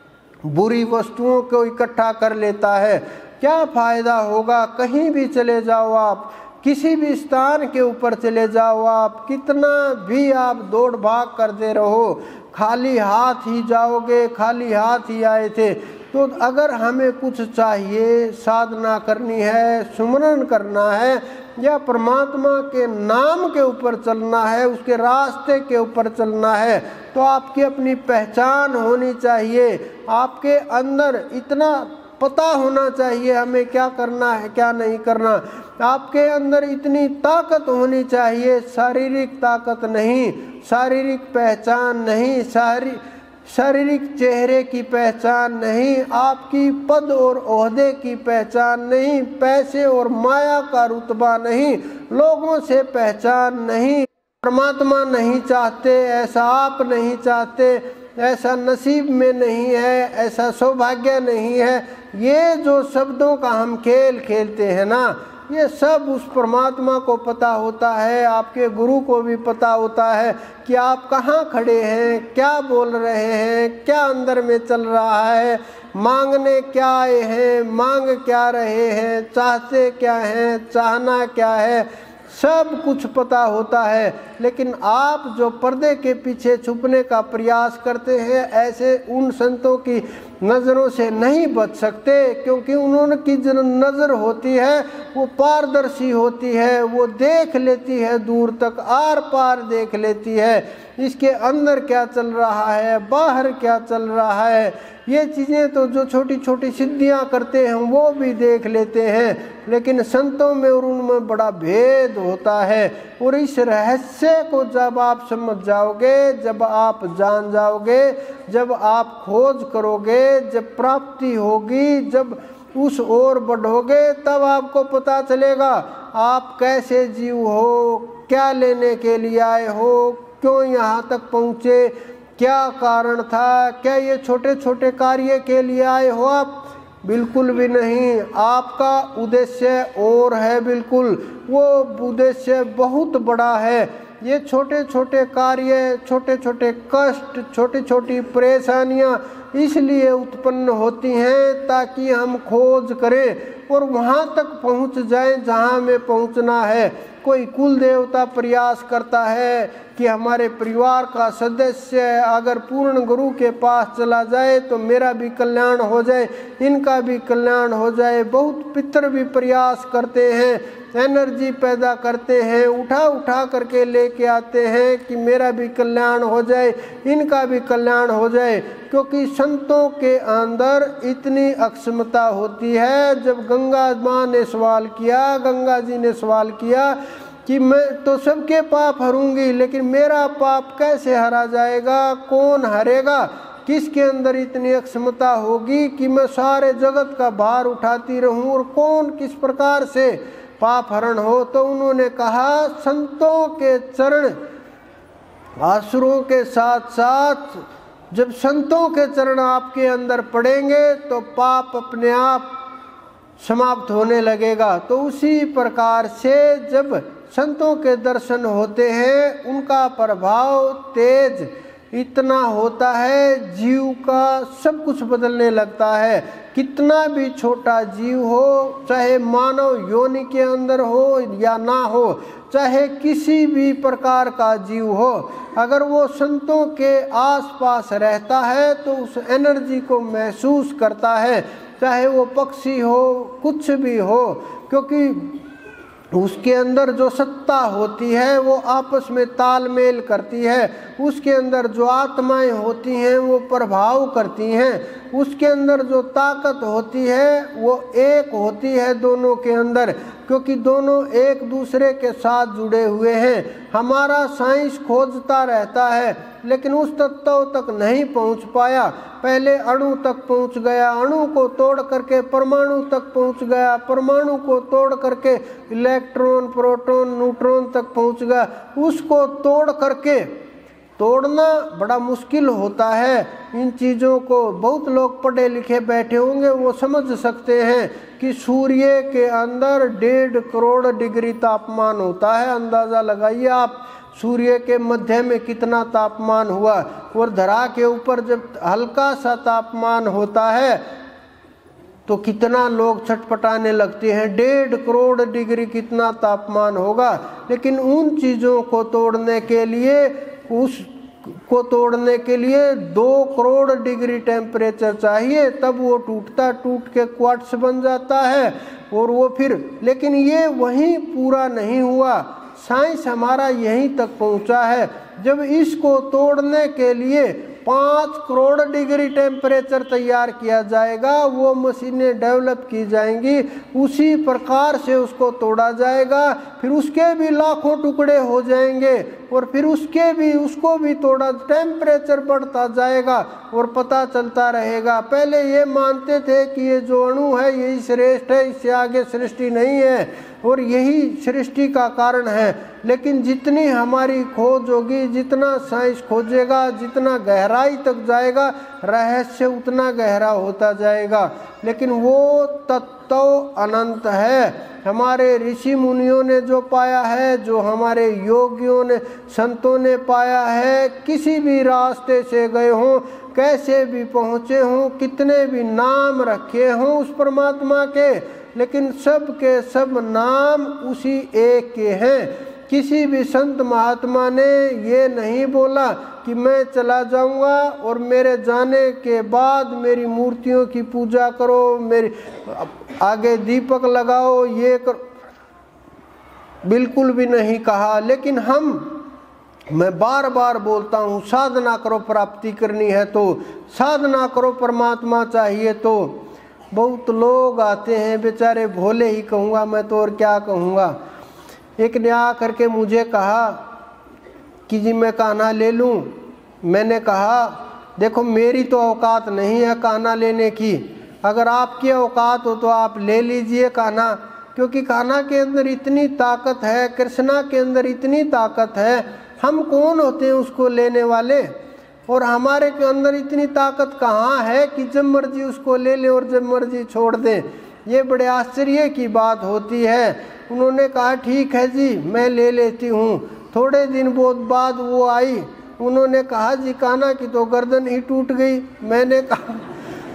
बुरी वस्तुओं को इकट्ठा कर लेता है। क्या फायदा होगा? कहीं भी चले जाओ आप, किसी भी स्थान के ऊपर चले जाओ आप, कितना भी आप दौड़ भाग करते रहो, खाली हाथ ही जाओगे, खाली हाथ ही आए थे। तो अगर हमें कुछ चाहिए, साधना करनी है, सुमरन करना है, या परमात्मा के नाम के ऊपर चलना है, उसके रास्ते के ऊपर चलना है, तो आपकी अपनी पहचान होनी चाहिए। आपके अंदर इतना पता होना चाहिए हमें क्या करना है, क्या नहीं करना। आपके अंदर इतनी ताकत होनी चाहिए, शारीरिक ताकत नहीं, शारीरिक पहचान नहीं, शारीरिक शारीरिक चेहरे की पहचान नहीं, आपकी पद और ओहदे की पहचान नहीं, पैसे और माया का रुतबा नहीं, लोगों से पहचान नहीं। परमात्मा नहीं चाहते, ऐसा आप नहीं चाहते, ऐसा नसीब में नहीं है, ऐसा सौभाग्य नहीं है। ये जो शब्दों का हम खेल खेलते हैं ना, ये सब उस परमात्मा को पता होता है, आपके गुरु को भी पता होता है कि आप कहाँ खड़े हैं, क्या बोल रहे हैं, क्या अंदर में चल रहा है, मांगने क्या आए हैं, मांग क्या रहे हैं, चाहते क्या हैं, चाहना क्या है, सब कुछ पता होता है। लेकिन आप जो पर्दे के पीछे छुपने का प्रयास करते हैं, ऐसे उन संतों की नज़रों से नहीं बच सकते, क्योंकि उन्होंने की जो नज़र होती है वो पारदर्शी होती है, वो देख लेती है, दूर तक आर पार देख लेती है, इसके अंदर क्या चल रहा है, बाहर क्या चल रहा है। ये चीज़ें तो जो छोटी छोटी सिद्धियां करते हैं वो भी देख लेते हैं, लेकिन संतों में और उनमें बड़ा भेद होता है। और इस रहस्य को जब आप समझ जाओगे, जब आप जान जाओगे, जब आप खोज करोगे, जब प्राप्ति होगी, जब उस ओर बढ़ोगे, तब आपको पता चलेगा आप कैसे जीव हो, क्या लेने के लिए आए हो, क्यों यहाँ तक पहुँचे, क्या कारण था, क्या ये छोटे छोटे कार्य के लिए आए हो आप? बिल्कुल भी नहीं। आपका उद्देश्य और है, बिल्कुल वो उद्देश्य बहुत बड़ा है। ये छोटे छोटे कार्य, छोटे छोटे कष्ट, छोटी छोटी परेशानियाँ इसलिए उत्पन्न होती हैं ताकि हम खोज करें, और वहाँ तक पहुँच जाएं जहाँ हमें पहुँचना है। कोई कुल देवता प्रयास करता है कि हमारे परिवार का सदस्य अगर पूर्ण गुरु के पास चला जाए तो मेरा भी कल्याण हो जाए, इनका भी कल्याण हो जाए। बहुत पितर भी प्रयास करते हैं, एनर्जी पैदा करते हैं, उठा उठा करके लेके आते हैं कि मेरा भी कल्याण हो जाए, इनका भी कल्याण हो जाए। क्योंकि संतों के अंदर इतनी अक्षमता होती है। जब गंगा माँ ने सवाल किया, गंगा जी ने सवाल किया कि मैं तो सबके पाप हरूंगी, लेकिन मेरा पाप कैसे हरा जाएगा, कौन हरेगा, किसके अंदर इतनी अक्षमता होगी कि मैं सारे जगत का भार उठाती रहूं, और कौन किस प्रकार से पाप हरण हो। तो उन्होंने कहा संतों के चरण आसुरों के साथ साथ जब संतों के चरण आपके अंदर पड़ेंगे तो पाप अपने आप समाप्त होने लगेगा। तो उसी प्रकार से जब संतों के दर्शन होते हैं, उनका प्रभाव तेज इतना होता है, जीव का सब कुछ बदलने लगता है। कितना भी छोटा जीव हो, चाहे मानव योनि के अंदर हो या ना हो, चाहे किसी भी प्रकार का जीव हो, अगर वो संतों के आसपास रहता है तो उस एनर्जी को महसूस करता है, चाहे वो पक्षी हो, कुछ भी हो। क्योंकि उसके अंदर जो सत्ता होती है वो आपस में तालमेल करती है, उसके अंदर जो आत्माएं होती हैं वो प्रभाव करती हैं, उसके अंदर जो ताकत होती है वो एक होती है दोनों के अंदर, क्योंकि दोनों एक दूसरे के साथ जुड़े हुए हैं। हमारा साइंस खोजता रहता है लेकिन उस तत्व तक नहीं पहुंच पाया। पहले अणु तक पहुंच गया, अणु को तोड़ करके परमाणु तक पहुंच गया, परमाणु को तोड़ करके इलेक्ट्रॉन, प्रोटॉन, न्यूट्रॉन तक पहुंच गया। उसको तोड़ करके तोड़ना बड़ा मुश्किल होता है। इन चीज़ों को बहुत लोग पढ़े लिखे बैठे होंगे, वो समझ सकते हैं कि सूर्य के अंदर डेढ़ करोड़ डिग्री तापमान होता है। अंदाज़ा लगाइए आप, सूर्य के मध्य में कितना तापमान हुआ, और धरा के ऊपर जब हल्का सा तापमान होता है तो कितना लोग छटपटाने लगते हैं। डेढ़ करोड़ डिग्री कितना तापमान होगा। लेकिन उन चीज़ों को तोड़ने के लिए उस को तोड़ने के लिए दो करोड़ डिग्री टेम्परेचर चाहिए, तब वो टूटता, टूट के क्वार्ट्स बन जाता है। और वो फिर, लेकिन ये वहीं पूरा नहीं हुआ, साइंस हमारा यहीं तक पहुंचा है। जब इसको तोड़ने के लिए पाँच करोड़ डिग्री टेम्परेचर तैयार किया जाएगा, वो मशीनें डेवलप की जाएंगी, उसी प्रकार से उसको तोड़ा जाएगा। फिर उसके भी लाखों टुकड़े हो जाएंगे, और फिर उसके भी उसको भी तोड़ा, टेम्परेचर बढ़ता जाएगा और पता चलता रहेगा। पहले ये मानते थे कि ये जो अणु है यही श्रेष्ठ है, इससे आगे सृष्टि नहीं है, और यही सृष्टि का कारण है। लेकिन जितनी हमारी खोज होगी, जितना साइंस खोजेगा, जितना गहराई तक जाएगा, रहस्य उतना गहरा होता जाएगा। लेकिन वो तत्व अनंत है। हमारे ऋषि मुनियों ने जो पाया है, जो हमारे योगियों ने, संतों ने पाया है, किसी भी रास्ते से गए हों, कैसे भी पहुँचे हों, कितने भी नाम रखे हों उस परमात्मा के, लेकिन सब के सब नाम उसी एक के हैं। किसी भी संत महात्मा ने ये नहीं बोला कि मैं चला जाऊंगा और मेरे जाने के बाद मेरी मूर्तियों की पूजा करो, मेरे आगे दीपक लगाओ, ये करो, बिल्कुल भी नहीं कहा। लेकिन हम, मैं बार बार बोलता हूँ, साधना करो, प्राप्ति करनी है तो साधना करो, परमात्मा चाहिए तो। बहुत लोग आते हैं बेचारे, भोले ही कहूँगा मैं तो, और क्या कहूँगा। एक ने आ करके मुझे कहा कि जी मैं कान्हा ले लूँ। मैंने कहा देखो मेरी तो औकात नहीं है कान्हा लेने की, अगर आपकी औकात हो तो आप ले लीजिए कान्हा, क्योंकि कान्हा के अंदर इतनी ताकत है, कृष्णा के अंदर इतनी ताकत है। हम कौन होते हैं उसको लेने वाले, और हमारे के अंदर इतनी ताकत कहाँ है कि जब मर्जी उसको ले लें और जब मर्जी छोड़ दें। ये बड़े आश्चर्य की बात होती है। उन्होंने कहा ठीक है जी मैं ले लेती हूँ। थोड़े दिन बाद वो आई, उन्होंने कहा जी कान्हा की तो गर्दन ही टूट गई। मैंने कहा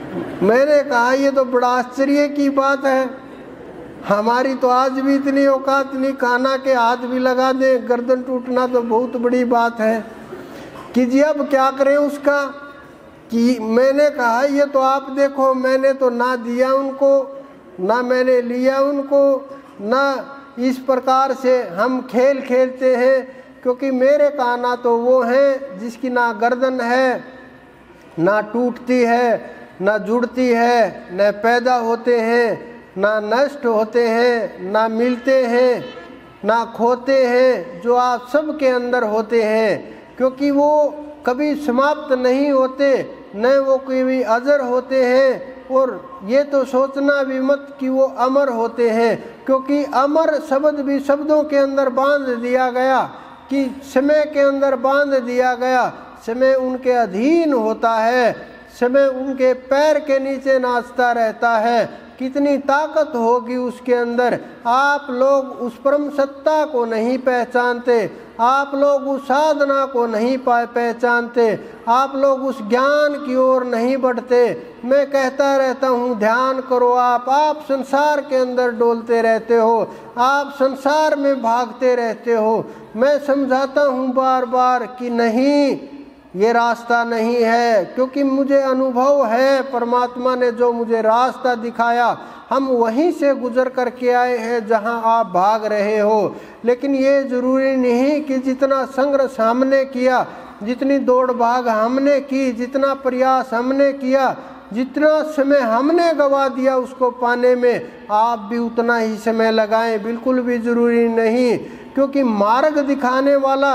मैंने कहा ये तो बड़ा आश्चर्य की बात है, हमारी तो आज भी इतनी औकात नहीं, कान्हा के हाथ भी लगा दे, गर्दन टूटना तो बहुत बड़ी बात है कि जी अब क्या करें उसका। कि मैंने कहा ये तो आप देखो, मैंने तो ना दिया उनको, ना मैंने लिया उनको, ना इस प्रकार से हम खेल खेलते हैं, क्योंकि मेरे कान्हा तो वो हैं जिसकी ना गर्दन है, ना टूटती है, ना जुड़ती है, न पैदा होते हैं, ना नष्ट होते हैं, ना मिलते हैं, ना खोते हैं, जो आप सबके अंदर होते हैं, क्योंकि वो कभी समाप्त नहीं होते, न वो कभी अजर होते हैं। और ये तो सोचना भी मत कि वो अमर होते हैं, क्योंकि अमर शब्द भी शब्दों के अंदर बांध दिया गया, कि समय के अंदर बांध दिया गया। समय उनके अधीन होता है, समय उनके पैर के नीचे नाचता रहता है। कितनी ताकत होगी उसके अंदर। आप लोग उस परम सत्ता को नहीं पहचानते, आप लोग उस साधना को नहीं पहचानते, आप लोग उस ज्ञान की ओर नहीं बढ़ते। मैं कहता रहता हूँ ध्यान करो आप आप संसार के अंदर डोलते रहते हो, आप संसार में भागते रहते हो। मैं समझाता हूँ बार बार कि नहीं, ये रास्ता नहीं है, क्योंकि मुझे अनुभव है, परमात्मा ने जो मुझे रास्ता दिखाया हम वहीं से गुजर करके आए हैं जहां आप भाग रहे हो। लेकिन ये ज़रूरी नहीं कि जितना संघर्ष हमने किया, जितनी दौड़ भाग हमने की, जितना प्रयास हमने किया, जितना समय हमने गवा दिया उसको पाने में, आप भी उतना ही समय लगाएं। बिल्कुल भी ज़रूरी नहीं, क्योंकि मार्ग दिखाने वाला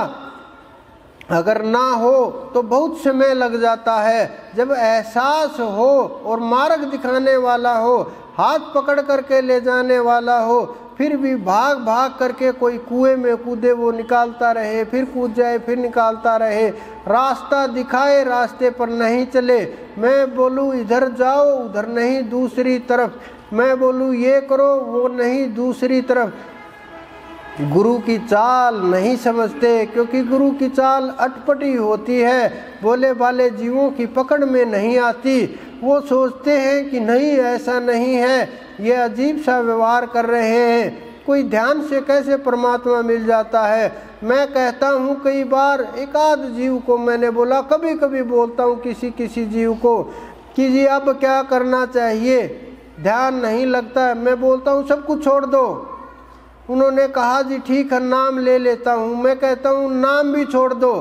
अगर ना हो तो बहुत समय लग जाता है। जब एहसास हो और मार्ग दिखाने वाला हो, हाथ पकड़ करके ले जाने वाला हो, फिर भी भाग भाग करके कोई कुएं में कूदे वो निकालता रहे, फिर कूद जाए फिर निकालता रहे, रास्ता दिखाए रास्ते पर नहीं चले। मैं बोलूँ इधर जाओ, उधर नहीं दूसरी तरफ, मैं बोलूँ ये करो, वो नहीं दूसरी तरफ। गुरु की चाल नहीं समझते, क्योंकि गुरु की चाल अटपटी होती है, भोले भाले जीवों की पकड़ में नहीं आती। वो सोचते हैं कि नहीं ऐसा नहीं है, ये अजीब सा व्यवहार कर रहे हैं, कोई ध्यान से कैसे परमात्मा मिल जाता है। मैं कहता हूँ कई बार एक आध जीव को मैंने बोला, कभी कभी बोलता हूँ किसी किसी जीव को कि जी अब क्या करना चाहिए, ध्यान नहीं लगता। मैं बोलता हूँ सब कुछ छोड़ दो। उन्होंने कहा जी ठीक है नाम ले लेता हूँ। मैं कहता हूँ नाम भी छोड़ दो।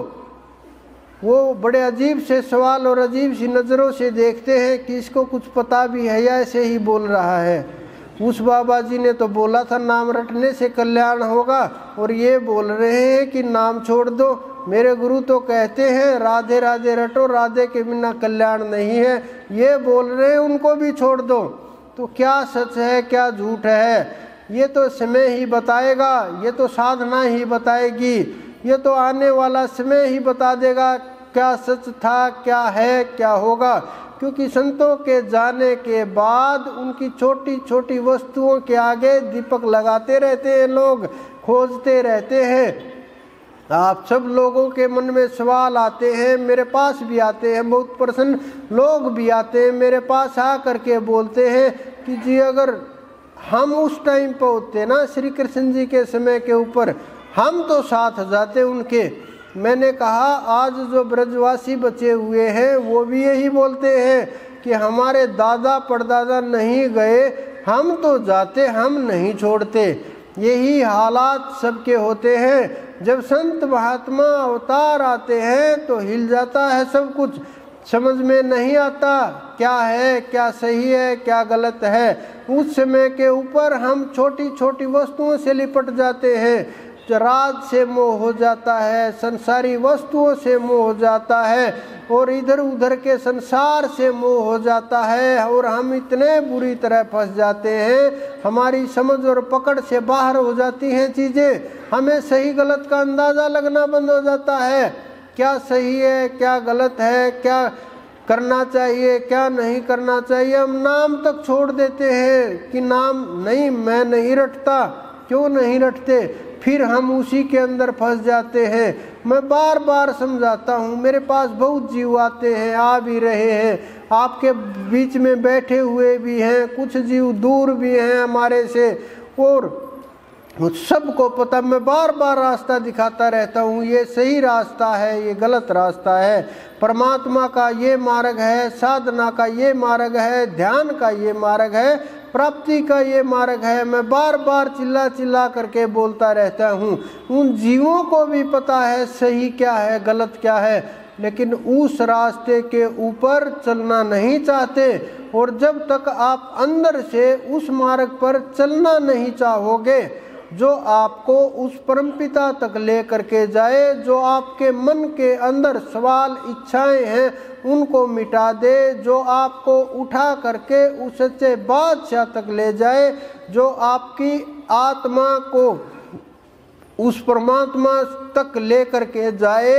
वो बड़े अजीब से सवाल और अजीब सी नज़रों से देखते हैं कि इसको कुछ पता भी है या ऐसे ही बोल रहा है। उस बाबा जी ने तो बोला था नाम रटने से कल्याण होगा, और ये बोल रहे हैं कि नाम छोड़ दो। मेरे गुरु तो कहते हैं राधे राधे रटो, राधे के बिना कल्याण नहीं है। ये बोल रहे हैं उनको भी छोड़ दो। तो क्या सच है क्या झूठ है, ये तो समय ही बताएगा, ये तो साधना ही बताएगी, ये तो आने वाला समय ही बता देगा क्या सच था, क्या है, क्या होगा। क्योंकि संतों के जाने के बाद उनकी छोटी छोटी वस्तुओं के आगे दीपक लगाते रहते हैं, लोग खोजते रहते हैं। आप सब लोगों के मन में सवाल आते हैं, मेरे पास भी आते हैं, बहुत प्रसन्न लोग भी आते हैं मेरे पास आ करके बोलते हैं कि जी अगर हम उस टाइम पर होते ना श्री कृष्ण जी के समय के ऊपर, हम तो साथ जाते उनके। मैंने कहा आज जो ब्रजवासी बचे हुए हैं वो भी यही बोलते हैं कि हमारे दादा परदादा नहीं गए, हम तो जाते, हम नहीं छोड़ते। यही हालात सबके होते हैं। जब संत महात्मा अवतार आते हैं तो हिल जाता है सब कुछ, समझ में नहीं आता क्या है, क्या सही है, क्या गलत है। उस समय के ऊपर हम छोटी छोटी वस्तुओं से लिपट जाते हैं, राज से मोह हो जाता है, संसारी वस्तुओं से मोह हो जाता है, और इधर उधर के संसार से मोह हो जाता है, और हम इतने बुरी तरह फंस जाते हैं, हमारी समझ और पकड़ से बाहर हो जाती हैं चीज़ें। हमें सही गलत का अंदाज़ा लगना बंद हो जाता है, क्या सही है क्या गलत है, क्या करना चाहिए क्या नहीं करना चाहिए। हम नाम तक छोड़ देते हैं कि नाम नहीं, मैं नहीं रटता। क्यों नहीं रटते? फिर हम उसी के अंदर फंस जाते हैं। मैं बार बार समझाता हूँ, मेरे पास बहुत जीव आते हैं, आ भी रहे हैं, आपके बीच में बैठे हुए भी हैं, कुछ जीव दूर भी हैं हमारे से, और सबको पता, मैं बार बार रास्ता दिखाता रहता हूँ, ये सही रास्ता है, ये गलत रास्ता है, परमात्मा का ये मार्ग है, साधना का ये मार्ग है, ध्यान का ये मार्ग है, प्राप्ति का ये मार्ग है। मैं बार बार चिल्ला चिल्ला करके बोलता रहता हूँ। उन जीवों को भी पता है सही क्या है, गलत क्या है, लेकिन उस रास्ते के ऊपर चलना नहीं चाहते। और जब तक आप अंदर से उस मार्ग पर चलना नहीं चाहोगे जो आपको उस परमपिता तक ले करके जाए, जो आपके मन के अंदर सवाल इच्छाएं हैं उनको मिटा दे, जो आपको उठा करके उस सच्चे बादशाह तक ले जाए, जो आपकी आत्मा को उस परमात्मा तक ले करके जाए,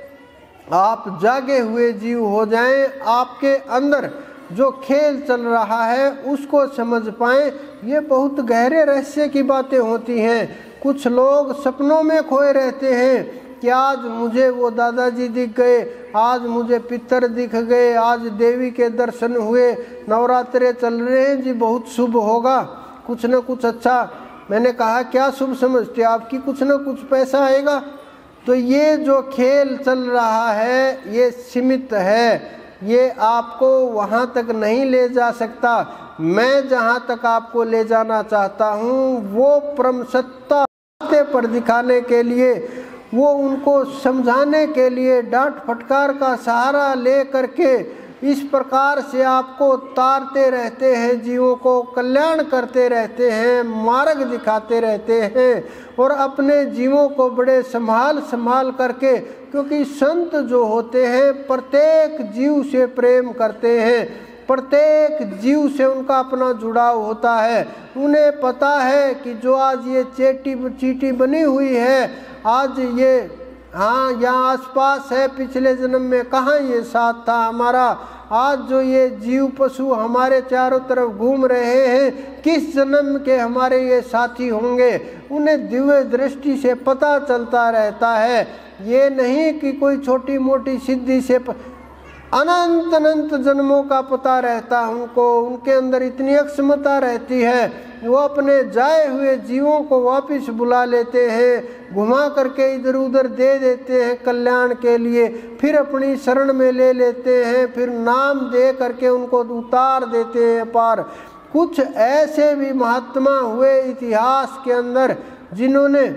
आप जागे हुए जीव हो जाएं, आपके अंदर जो खेल चल रहा है उसको समझ पाएं। ये बहुत गहरे रहस्य की बातें होती हैं। कुछ लोग सपनों में खोए रहते हैं कि आज मुझे वो दादाजी दिख गए, आज मुझे पितर दिख गए, आज देवी के दर्शन हुए, नवरात्रे चल रहे हैं जी, बहुत शुभ होगा, कुछ न कुछ अच्छा। मैंने कहा क्या शुभ समझते आपकी, कुछ न कुछ पैसा आएगा। तो ये जो खेल चल रहा है ये सीमित है, ये आपको वहाँ तक नहीं ले जा सकता। मैं जहाँ तक आपको ले जाना चाहता हूँ वो परम सत्ता पर दिखाने के लिए, वो उनको समझाने के लिए, डांट फटकार का सहारा ले करके इस प्रकार से आपको तारते रहते हैं, जीवों को कल्याण करते रहते हैं, मार्ग दिखाते रहते हैं, और अपने जीवों को बड़े संभाल संभाल करके, क्योंकि संत जो होते हैं प्रत्येक जीव से प्रेम करते हैं, प्रत्येक जीव से उनका अपना जुड़ाव होता है। उन्हें पता है कि जो आज ये चेटी चीटी बनी हुई है, आज ये हाँ यहाँ आसपास है, पिछले जन्म में कहाँ ये साथ था हमारा, आज जो ये जीव पशु हमारे चारों तरफ घूम रहे हैं किस जन्म के हमारे ये साथी होंगे, उन्हें दिव्य दृष्टि से पता चलता रहता है। ये नहीं कि कोई छोटी मोटी सिद्धि से प... अनंत अनंत जन्मों का पता रहता है उनको, उनके अंदर इतनी अक्षमता रहती है, वो अपने जाए हुए जीवों को वापस बुला लेते हैं, घुमा करके इधर उधर दे देते हैं कल्याण के लिए, फिर अपनी शरण में ले लेते हैं, फिर नाम दे करके उनको उतार देते हैं पार। कुछ ऐसे भी महात्मा हुए इतिहास के अंदर जिन्होंने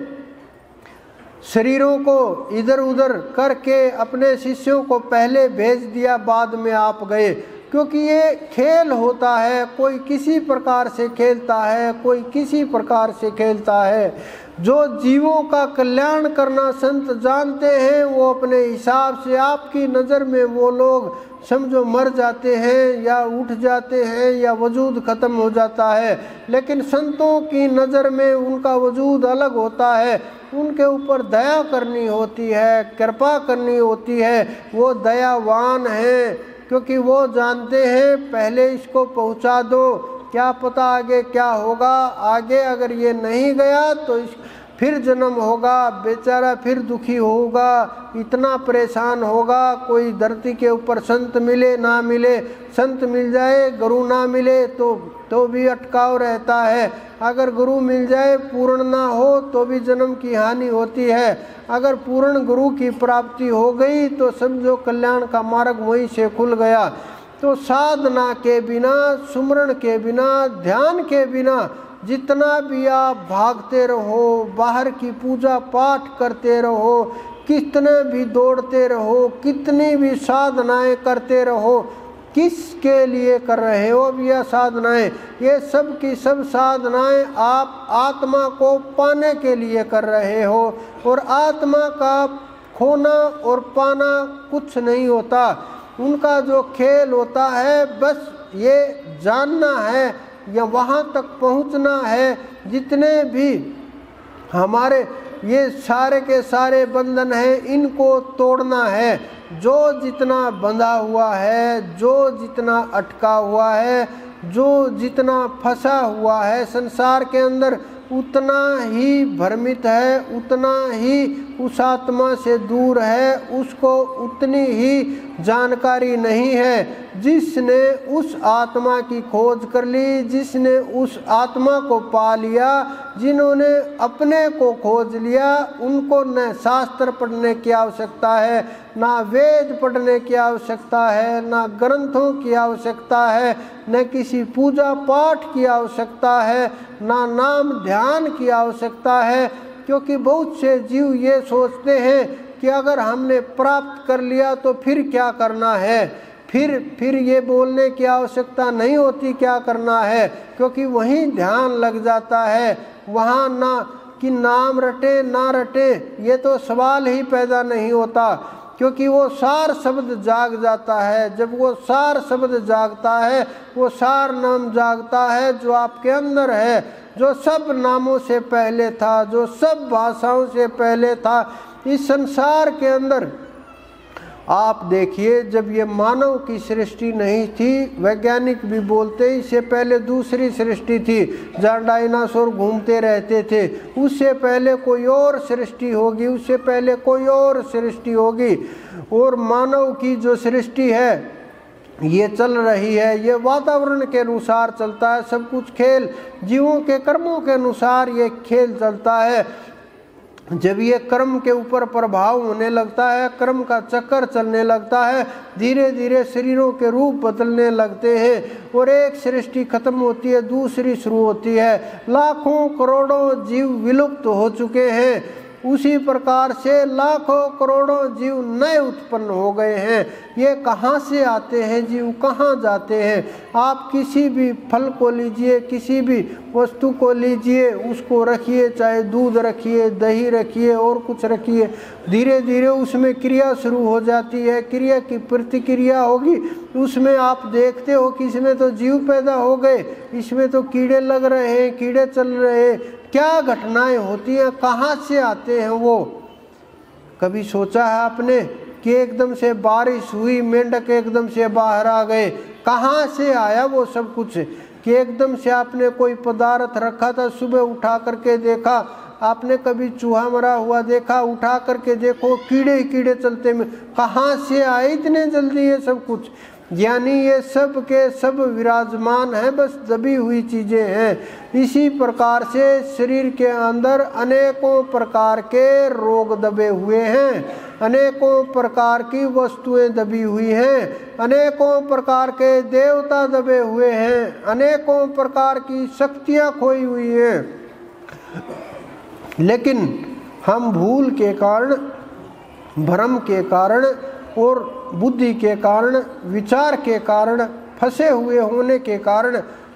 शरीरों को इधर उधर करके अपने शिष्यों को पहले भेज दिया, बाद में आप गए, क्योंकि ये खेल होता है, कोई किसी प्रकार से खेलता है, कोई किसी प्रकार से खेलता है। जो जीवों का कल्याण करना संत जानते हैं वो अपने हिसाब से, आपकी नज़र में वो लोग समझो मर जाते हैं या उठ जाते हैं या वजूद ख़त्म हो जाता है, लेकिन संतों की नज़र में उनका वजूद अलग होता है। उनके ऊपर दया करनी होती है, कृपा करनी होती है, वो दयावान हैं, क्योंकि वो जानते हैं पहले इसको पहुंचा दो, क्या पता आगे क्या होगा, आगे अगर ये नहीं गया तो इस फिर जन्म होगा, बेचारा फिर दुखी होगा, इतना परेशान होगा। कोई धरती के ऊपर संत मिले ना मिले, संत मिल जाए गुरु ना मिले तो तो भी अटकाव रहता है, अगर गुरु मिल जाए पूर्ण ना हो तो भी जन्म की हानि होती है, अगर पूर्ण गुरु की प्राप्ति हो गई तो समझो कल्याण का मार्ग वहीं से खुल गया। तो साधना के बिना, सुमरण के बिना, ध्यान के बिना जितना भी आप भागते रहो, बाहर की पूजा पाठ करते रहो, कितने भी दौड़ते रहो, कितनी भी साधनाएं करते रहो, किसके लिए कर रहे हो अब यह साधनाएं? ये सब की सब साधनाएं आप आत्मा को पाने के लिए कर रहे हो, और आत्मा का खोना और पाना कुछ नहीं होता। उनका जो खेल होता है बस ये जानना है या वहाँ तक पहुँचना है, जितने भी हमारे ये सारे के सारे बंधन हैं इनको तोड़ना है। जो जितना बंधा हुआ है, जो जितना अटका हुआ है, जो जितना फंसा हुआ है संसार के अंदर, उतना ही भ्रमित है, उतना ही उस आत्मा से दूर है, उसको उतनी ही जानकारी नहीं है। जिसने उस आत्मा की खोज कर ली, जिसने उस आत्मा को पा लिया, जिन्होंने अपने को खोज लिया, उनको न शास्त्र पढ़ने की आवश्यकता है, ना वेद पढ़ने की आवश्यकता है, ना ग्रंथों की आवश्यकता है, न किसी पूजा पाठ की आवश्यकता है, ना नाम ध्यान की आवश्यकता है। क्योंकि बहुत से जीव ये सोचते हैं कि अगर हमने प्राप्त कर लिया तो फिर क्या करना है, फिर फिर ये बोलने की आवश्यकता नहीं होती क्या करना है, क्योंकि वहीं ध्यान लग जाता है। वहाँ ना कि नाम रटे ना रटे ये तो सवाल ही पैदा नहीं होता, क्योंकि वो सार शब्द जाग जाता है। जब वो सार शब्द जागता है, वो सार नाम जागता है जो आपके अंदर है, जो सब नामों से पहले था, जो सब भाषाओं से पहले था इस संसार के अंदर। आप देखिए, जब ये मानव की सृष्टि नहीं थी, वैज्ञानिक भी बोलते इससे पहले दूसरी सृष्टि थी जहाँ डायनासोर घूमते रहते थे, उससे पहले कोई और सृष्टि होगी, उससे पहले कोई और सृष्टि होगी। और मानव की जो सृष्टि है ये चल रही है, ये वातावरण के अनुसार चलता है। सब कुछ खेल जीवों के कर्मों के अनुसार ये खेल चलता है। जब ये कर्म के ऊपर प्रभाव होने लगता है, कर्म का चक्कर चलने लगता है, धीरे धीरे शरीरों के रूप बदलने लगते हैं और एक सृष्टि खत्म होती है, दूसरी शुरू होती है। लाखों करोड़ों जीव विलुप्त हो चुके हैं, उसी प्रकार से लाखों करोड़ों जीव नए उत्पन्न हो गए हैं। ये कहाँ से आते हैं जीव, कहाँ जाते हैं? आप किसी भी फल को लीजिए, किसी भी वस्तु को लीजिए, उसको रखिए, चाहे दूध रखिए, दही रखिए और कुछ रखिए, धीरे धीरे उसमें क्रिया शुरू हो जाती है, क्रिया की प्रतिक्रिया होगी। उसमें आप देखते हो कि इसमें तो जीव पैदा हो गए, इसमें तो कीड़े लग रहे हैं, कीड़े चल रहे हैं, क्या घटनाएं होती हैं, कहाँ से आते हैं वो? कभी सोचा है आपने कि एकदम से बारिश हुई, मेंढक एकदम से बाहर आ गए, कहाँ से आया वो सब कुछ? कि एकदम से आपने कोई पदार्थ रखा था, सुबह उठा करके देखा, आपने कभी चूहा मरा हुआ देखा, उठा करके देखो कीड़े ही कीड़े चलते में, कहाँ से आए इतने जल्दी ये सब कुछ? यानी ये सब के सब विराजमान है, बस दबी हुई चीज़ें हैं। इसी प्रकार से शरीर के अंदर अनेकों प्रकार के रोग दबे हुए हैं, अनेकों प्रकार की वस्तुएं दबी हुई हैं, अनेकों प्रकार के देवता दबे हुए हैं, अनेकों प्रकार की शक्तियां खोई हुई हैं। लेकिन हम भूल के कारण, भ्रम के कारण और बुद्धि के कारण, विचार के कारण, फंसे हुए होने के कारण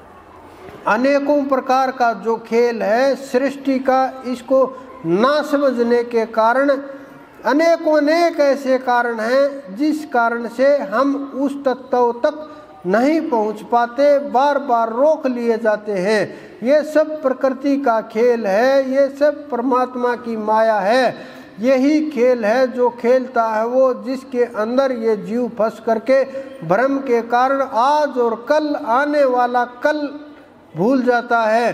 अनेकों प्रकार का जो खेल है सृष्टि का, इसको ना समझने के कारण अनेकों अनेक ऐसे कारण हैं जिस कारण से हम उस तत्व तक नहीं पहुंच पाते, बार बार रोक लिए जाते हैं। ये सब प्रकृति का खेल है, ये सब परमात्मा की माया है। यही खेल है जो खेलता है वो, जिसके अंदर ये जीव फंस करके भ्रम के कारण आज और कल, आने वाला कल भूल जाता है।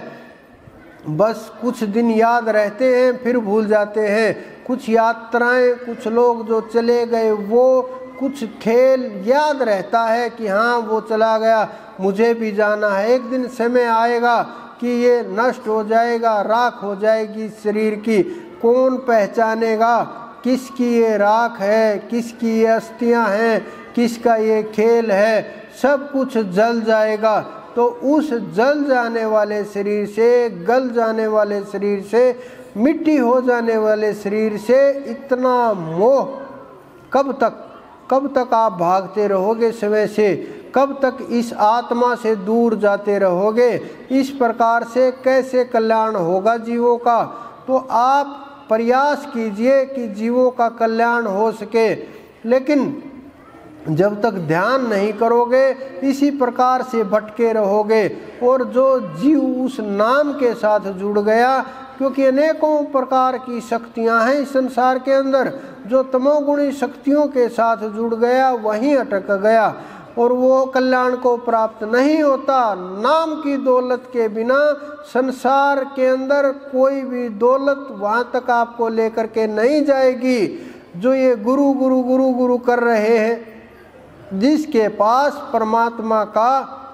बस कुछ दिन याद रहते हैं फिर भूल जाते हैं। कुछ यात्राएं, कुछ लोग जो चले गए वो, कुछ खेल याद रहता है कि हाँ वो चला गया, मुझे भी जाना है। एक दिन समय आएगा कि ये नष्ट हो जाएगा, राख हो जाएगी शरीर की। कौन पहचानेगा किसकी ये राख है, किसकी ये अस्थियां हैं, किसका ये खेल है? सब कुछ जल जाएगा। तो उस जल जाने वाले शरीर से, गल जाने वाले शरीर से, मिट्टी हो जाने वाले शरीर से इतना मोह कब तक कब तक आप भागते रहोगे समय से? कब तक इस आत्मा से दूर जाते रहोगे? इस प्रकार से कैसे कल्याण होगा जीवों का? तो आप प्रयास कीजिए कि जीवों का कल्याण हो सके, लेकिन जब तक ध्यान नहीं करोगे इसी प्रकार से भटके रहोगे। और जो जीव उस नाम के साथ जुड़ गया, क्योंकि अनेकों प्रकार की शक्तियां हैं इस संसार के अंदर, जो तमोगुणी शक्तियों के साथ जुड़ गया वहीं अटक गया। और वो कल्याण को प्राप्त नहीं होता। नाम की दौलत के बिना संसार के अंदर कोई भी दौलत वहाँ तक आपको लेकर के नहीं जाएगी। जो ये गुरु गुरु गुरु गुरु कर रहे हैं, जिसके पास परमात्मा का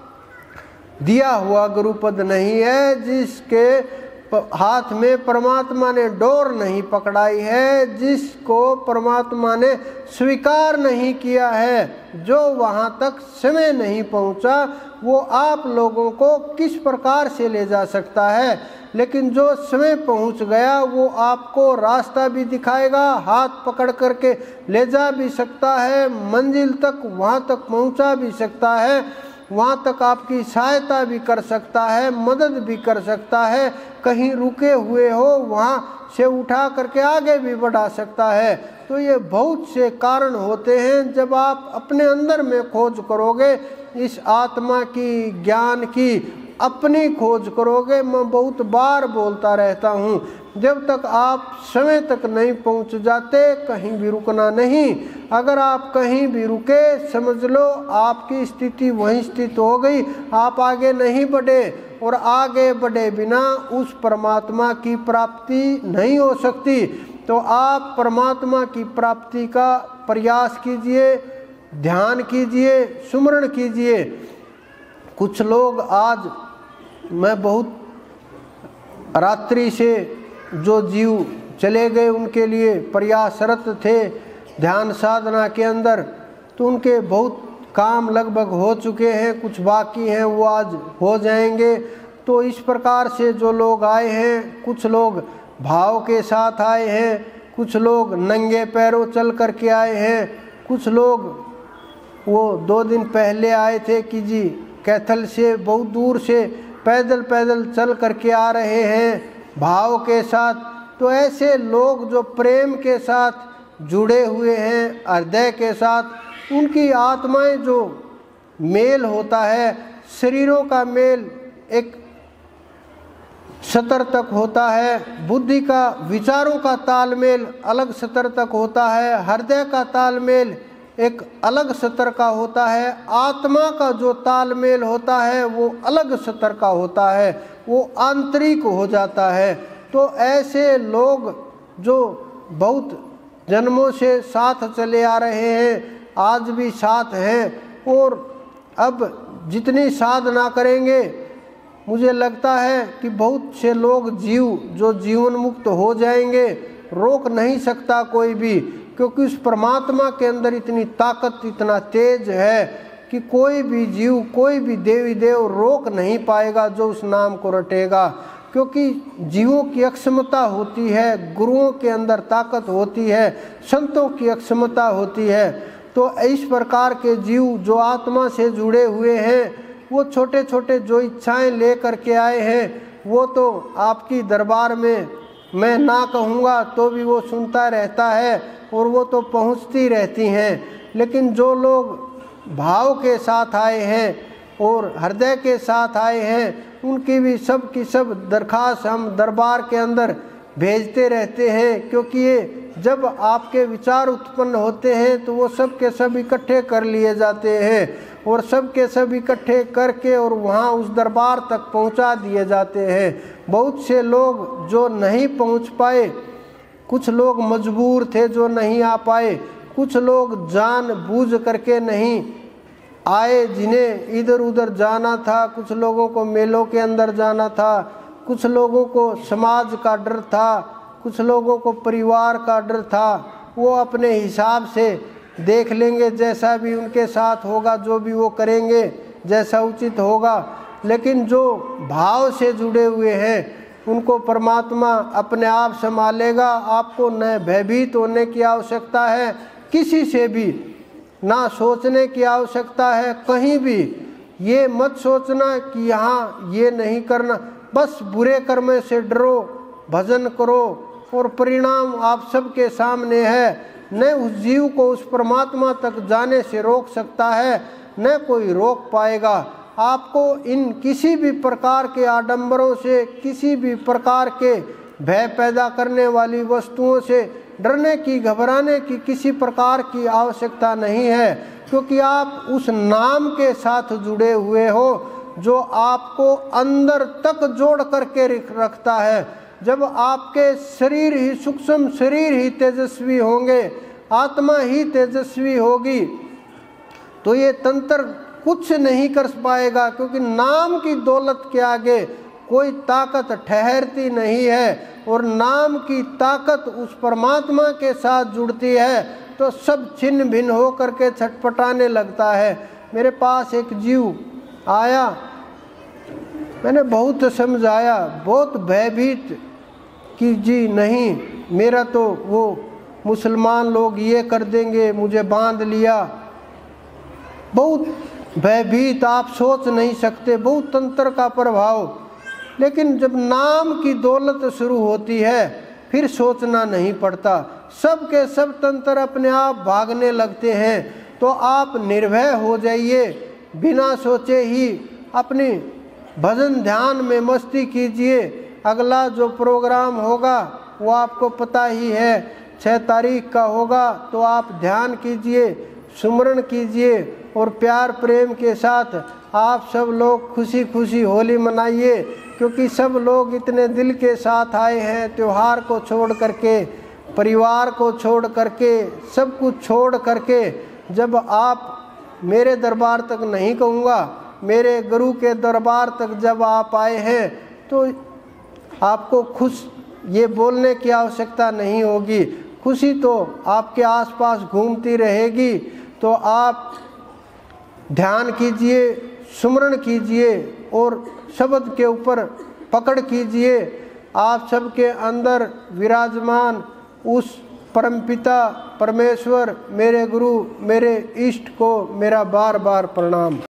दिया हुआ गुरुपद नहीं है, जिसके हाथ में परमात्मा ने डोर नहीं पकड़ाई है, जिसको परमात्मा ने स्वीकार नहीं किया है, जो वहाँ तक समय नहीं पहुँचा, वो आप लोगों को किस प्रकार से ले जा सकता है। लेकिन जो समय पहुँच गया वो आपको रास्ता भी दिखाएगा, हाथ पकड़ करके ले जा भी सकता है, मंजिल तक वहाँ तक पहुँचा भी सकता है, वहाँ तक आपकी सहायता भी कर सकता है, मदद भी कर सकता है। कहीं रुके हुए हो वहाँ से उठा करके आगे भी बढ़ा सकता है। तो ये बहुत से कारण होते हैं। जब आप अपने अंदर में खोज करोगे, इस आत्मा की, ज्ञान की अपनी खोज करोगे, मैं बहुत बार बोलता रहता हूँ, जब तक आप समय तक नहीं पहुँच जाते कहीं भी रुकना नहीं। अगर आप कहीं भी रुके, समझ लो आपकी स्थिति वहीं स्थित हो गई, आप आगे नहीं बढ़े, और आगे बढ़े बिना उस परमात्मा की प्राप्ति नहीं हो सकती। तो आप परमात्मा की प्राप्ति का प्रयास कीजिए, ध्यान कीजिए, सुमरण कीजिए। कुछ लोग आज, मैं बहुत रात्रि से जो जीव चले गए उनके लिए प्रयासरत थे ध्यान साधना के अंदर, तो उनके बहुत काम लगभग हो चुके हैं, कुछ बाकी हैं वो आज हो जाएंगे। तो इस प्रकार से जो लोग आए हैं, कुछ लोग भाव के साथ आए हैं, कुछ लोग नंगे पैरों चल कर के आए हैं, कुछ लोग वो दो दिन पहले आए थे कि जी कैथल से बहुत दूर से पैदल पैदल चल कर के आ रहे हैं भाव के साथ। तो ऐसे लोग जो प्रेम के साथ जुड़े हुए हैं, हृदय के साथ, उनकी आत्माएं जो मेल होता है, शरीरों का मेल एक स्तर तक होता है, बुद्धि का, विचारों का तालमेल अलग स्तर तक होता है, हृदय का तालमेल एक अलग स्तर का होता है, आत्मा का जो तालमेल होता है वो अलग स्तर का होता है, वो आंतरिक हो जाता है। तो ऐसे लोग जो बहुत जन्मों से साथ चले आ रहे हैं, आज भी साथ हैं, और अब जितनी साधना करेंगे, मुझे लगता है कि बहुत से लोग जीव जो जीवन मुक्त हो जाएंगे, रोक नहीं सकता कोई भी, क्योंकि उस परमात्मा के अंदर इतनी ताकत, इतना तेज है कि कोई भी जीव, कोई भी देवी देव रोक नहीं पाएगा जो उस नाम को रटेगा। क्योंकि जीवों की अक्षमता होती है, गुरुओं के अंदर ताकत होती है, संतों की अक्षमता होती है। तो इस प्रकार के जीव जो आत्मा से जुड़े हुए हैं, वो छोटे छोटे जो इच्छाएं ले करके आए हैं, वो तो आपकी दरबार में मैं ना कहूँगा तो भी वो सुनता रहता है और वो तो पहुँचती रहती हैं। लेकिन जो लोग भाव के साथ आए हैं और हृदय के साथ आए हैं, उनकी भी सब की सब दरखास्त हम दरबार के अंदर भेजते रहते हैं। क्योंकि ये जब आपके विचार उत्पन्न होते हैं तो वो सब के सब इकट्ठे कर लिए जाते हैं, और सब के सब इकट्ठे करके और वहाँ उस दरबार तक पहुँचा दिए जाते हैं। बहुत से लोग जो नहीं पहुँच पाए, कुछ लोग मजबूर थे जो नहीं आ पाए, कुछ लोग जान बूझ करके नहीं आए जिन्हें इधर उधर जाना था, कुछ लोगों को मेलों के अंदर जाना था, कुछ लोगों को समाज का डर था, कुछ लोगों को परिवार का डर था। वो अपने हिसाब से देख लेंगे, जैसा भी उनके साथ होगा, जो भी वो करेंगे जैसा उचित होगा। लेकिन जो भाव से जुड़े हुए हैं उनको परमात्मा अपने आप संभालेगा। आपको न भयभीत होने की आवश्यकता है, किसी से भी ना सोचने की आवश्यकता है। कहीं भी ये मत सोचना कि यहाँ ये नहीं करना, बस बुरे कर्म से डरो, भजन करो, और परिणाम आप सबके सामने है। न उस जीव को उस परमात्मा तक जाने से रोक सकता है, न कोई रोक पाएगा। आपको इन किसी भी प्रकार के आडंबरों से, किसी भी प्रकार के भय पैदा करने वाली वस्तुओं से डरने की, घबराने की किसी प्रकार की आवश्यकता नहीं है। क्योंकि आप उस नाम के साथ जुड़े हुए हो जो आपको अंदर तक जोड़ करके रखता है। जब आपके शरीर ही सूक्ष्म शरीर ही तेजस्वी होंगे, आत्मा ही तेजस्वी होगी, तो ये तंत्र कुछ नहीं कर पाएगा, क्योंकि नाम की दौलत के आगे कोई ताकत ठहरती नहीं है। और नाम की ताकत उस परमात्मा के साथ जुड़ती है तो सब छिन्न भिन्न हो करके छटपटाने लगता है। मेरे पास एक जीव आया, मैंने बहुत समझाया, बहुत भयभीत कि जी नहीं, मेरा तो वो मुसलमान लोग ये कर देंगे, मुझे बांध लिया। बहुत भयभीत, आप सोच नहीं सकते, बहुत तंत्र का प्रभाव। लेकिन जब नाम की दौलत शुरू होती है फिर सोचना नहीं पड़ता, सब के सब तंत्र अपने आप भागने लगते हैं। तो आप निर्भय हो जाइए, बिना सोचे ही अपनी भजन ध्यान में मस्ती कीजिए। अगला जो प्रोग्राम होगा वो आपको पता ही है, छः तारीख का होगा, तो आप ध्यान कीजिए, सुमरण कीजिए और प्यार प्रेम के साथ आप सब लोग खुशी खुशी होली मनाइए। क्योंकि सब लोग इतने दिल के साथ आए हैं, त्यौहार को छोड़ करके, परिवार को छोड़ करके, सब कुछ छोड़ करके। जब आप मेरे दरबार तक नहीं कहूँगा, मेरे गुरु के दरबार तक जब आप आए हैं तो आपको खुश ये बोलने की आवश्यकता नहीं होगी, खुशी तो आपके आसपास घूमती रहेगी। तो आप ध्यान कीजिए, सुमरण कीजिए और शब्द के ऊपर पकड़ कीजिए। आप सबके अंदर विराजमान उस परमपिता परमेश्वर, मेरे गुरु, मेरे इष्ट को मेरा बार बार प्रणाम।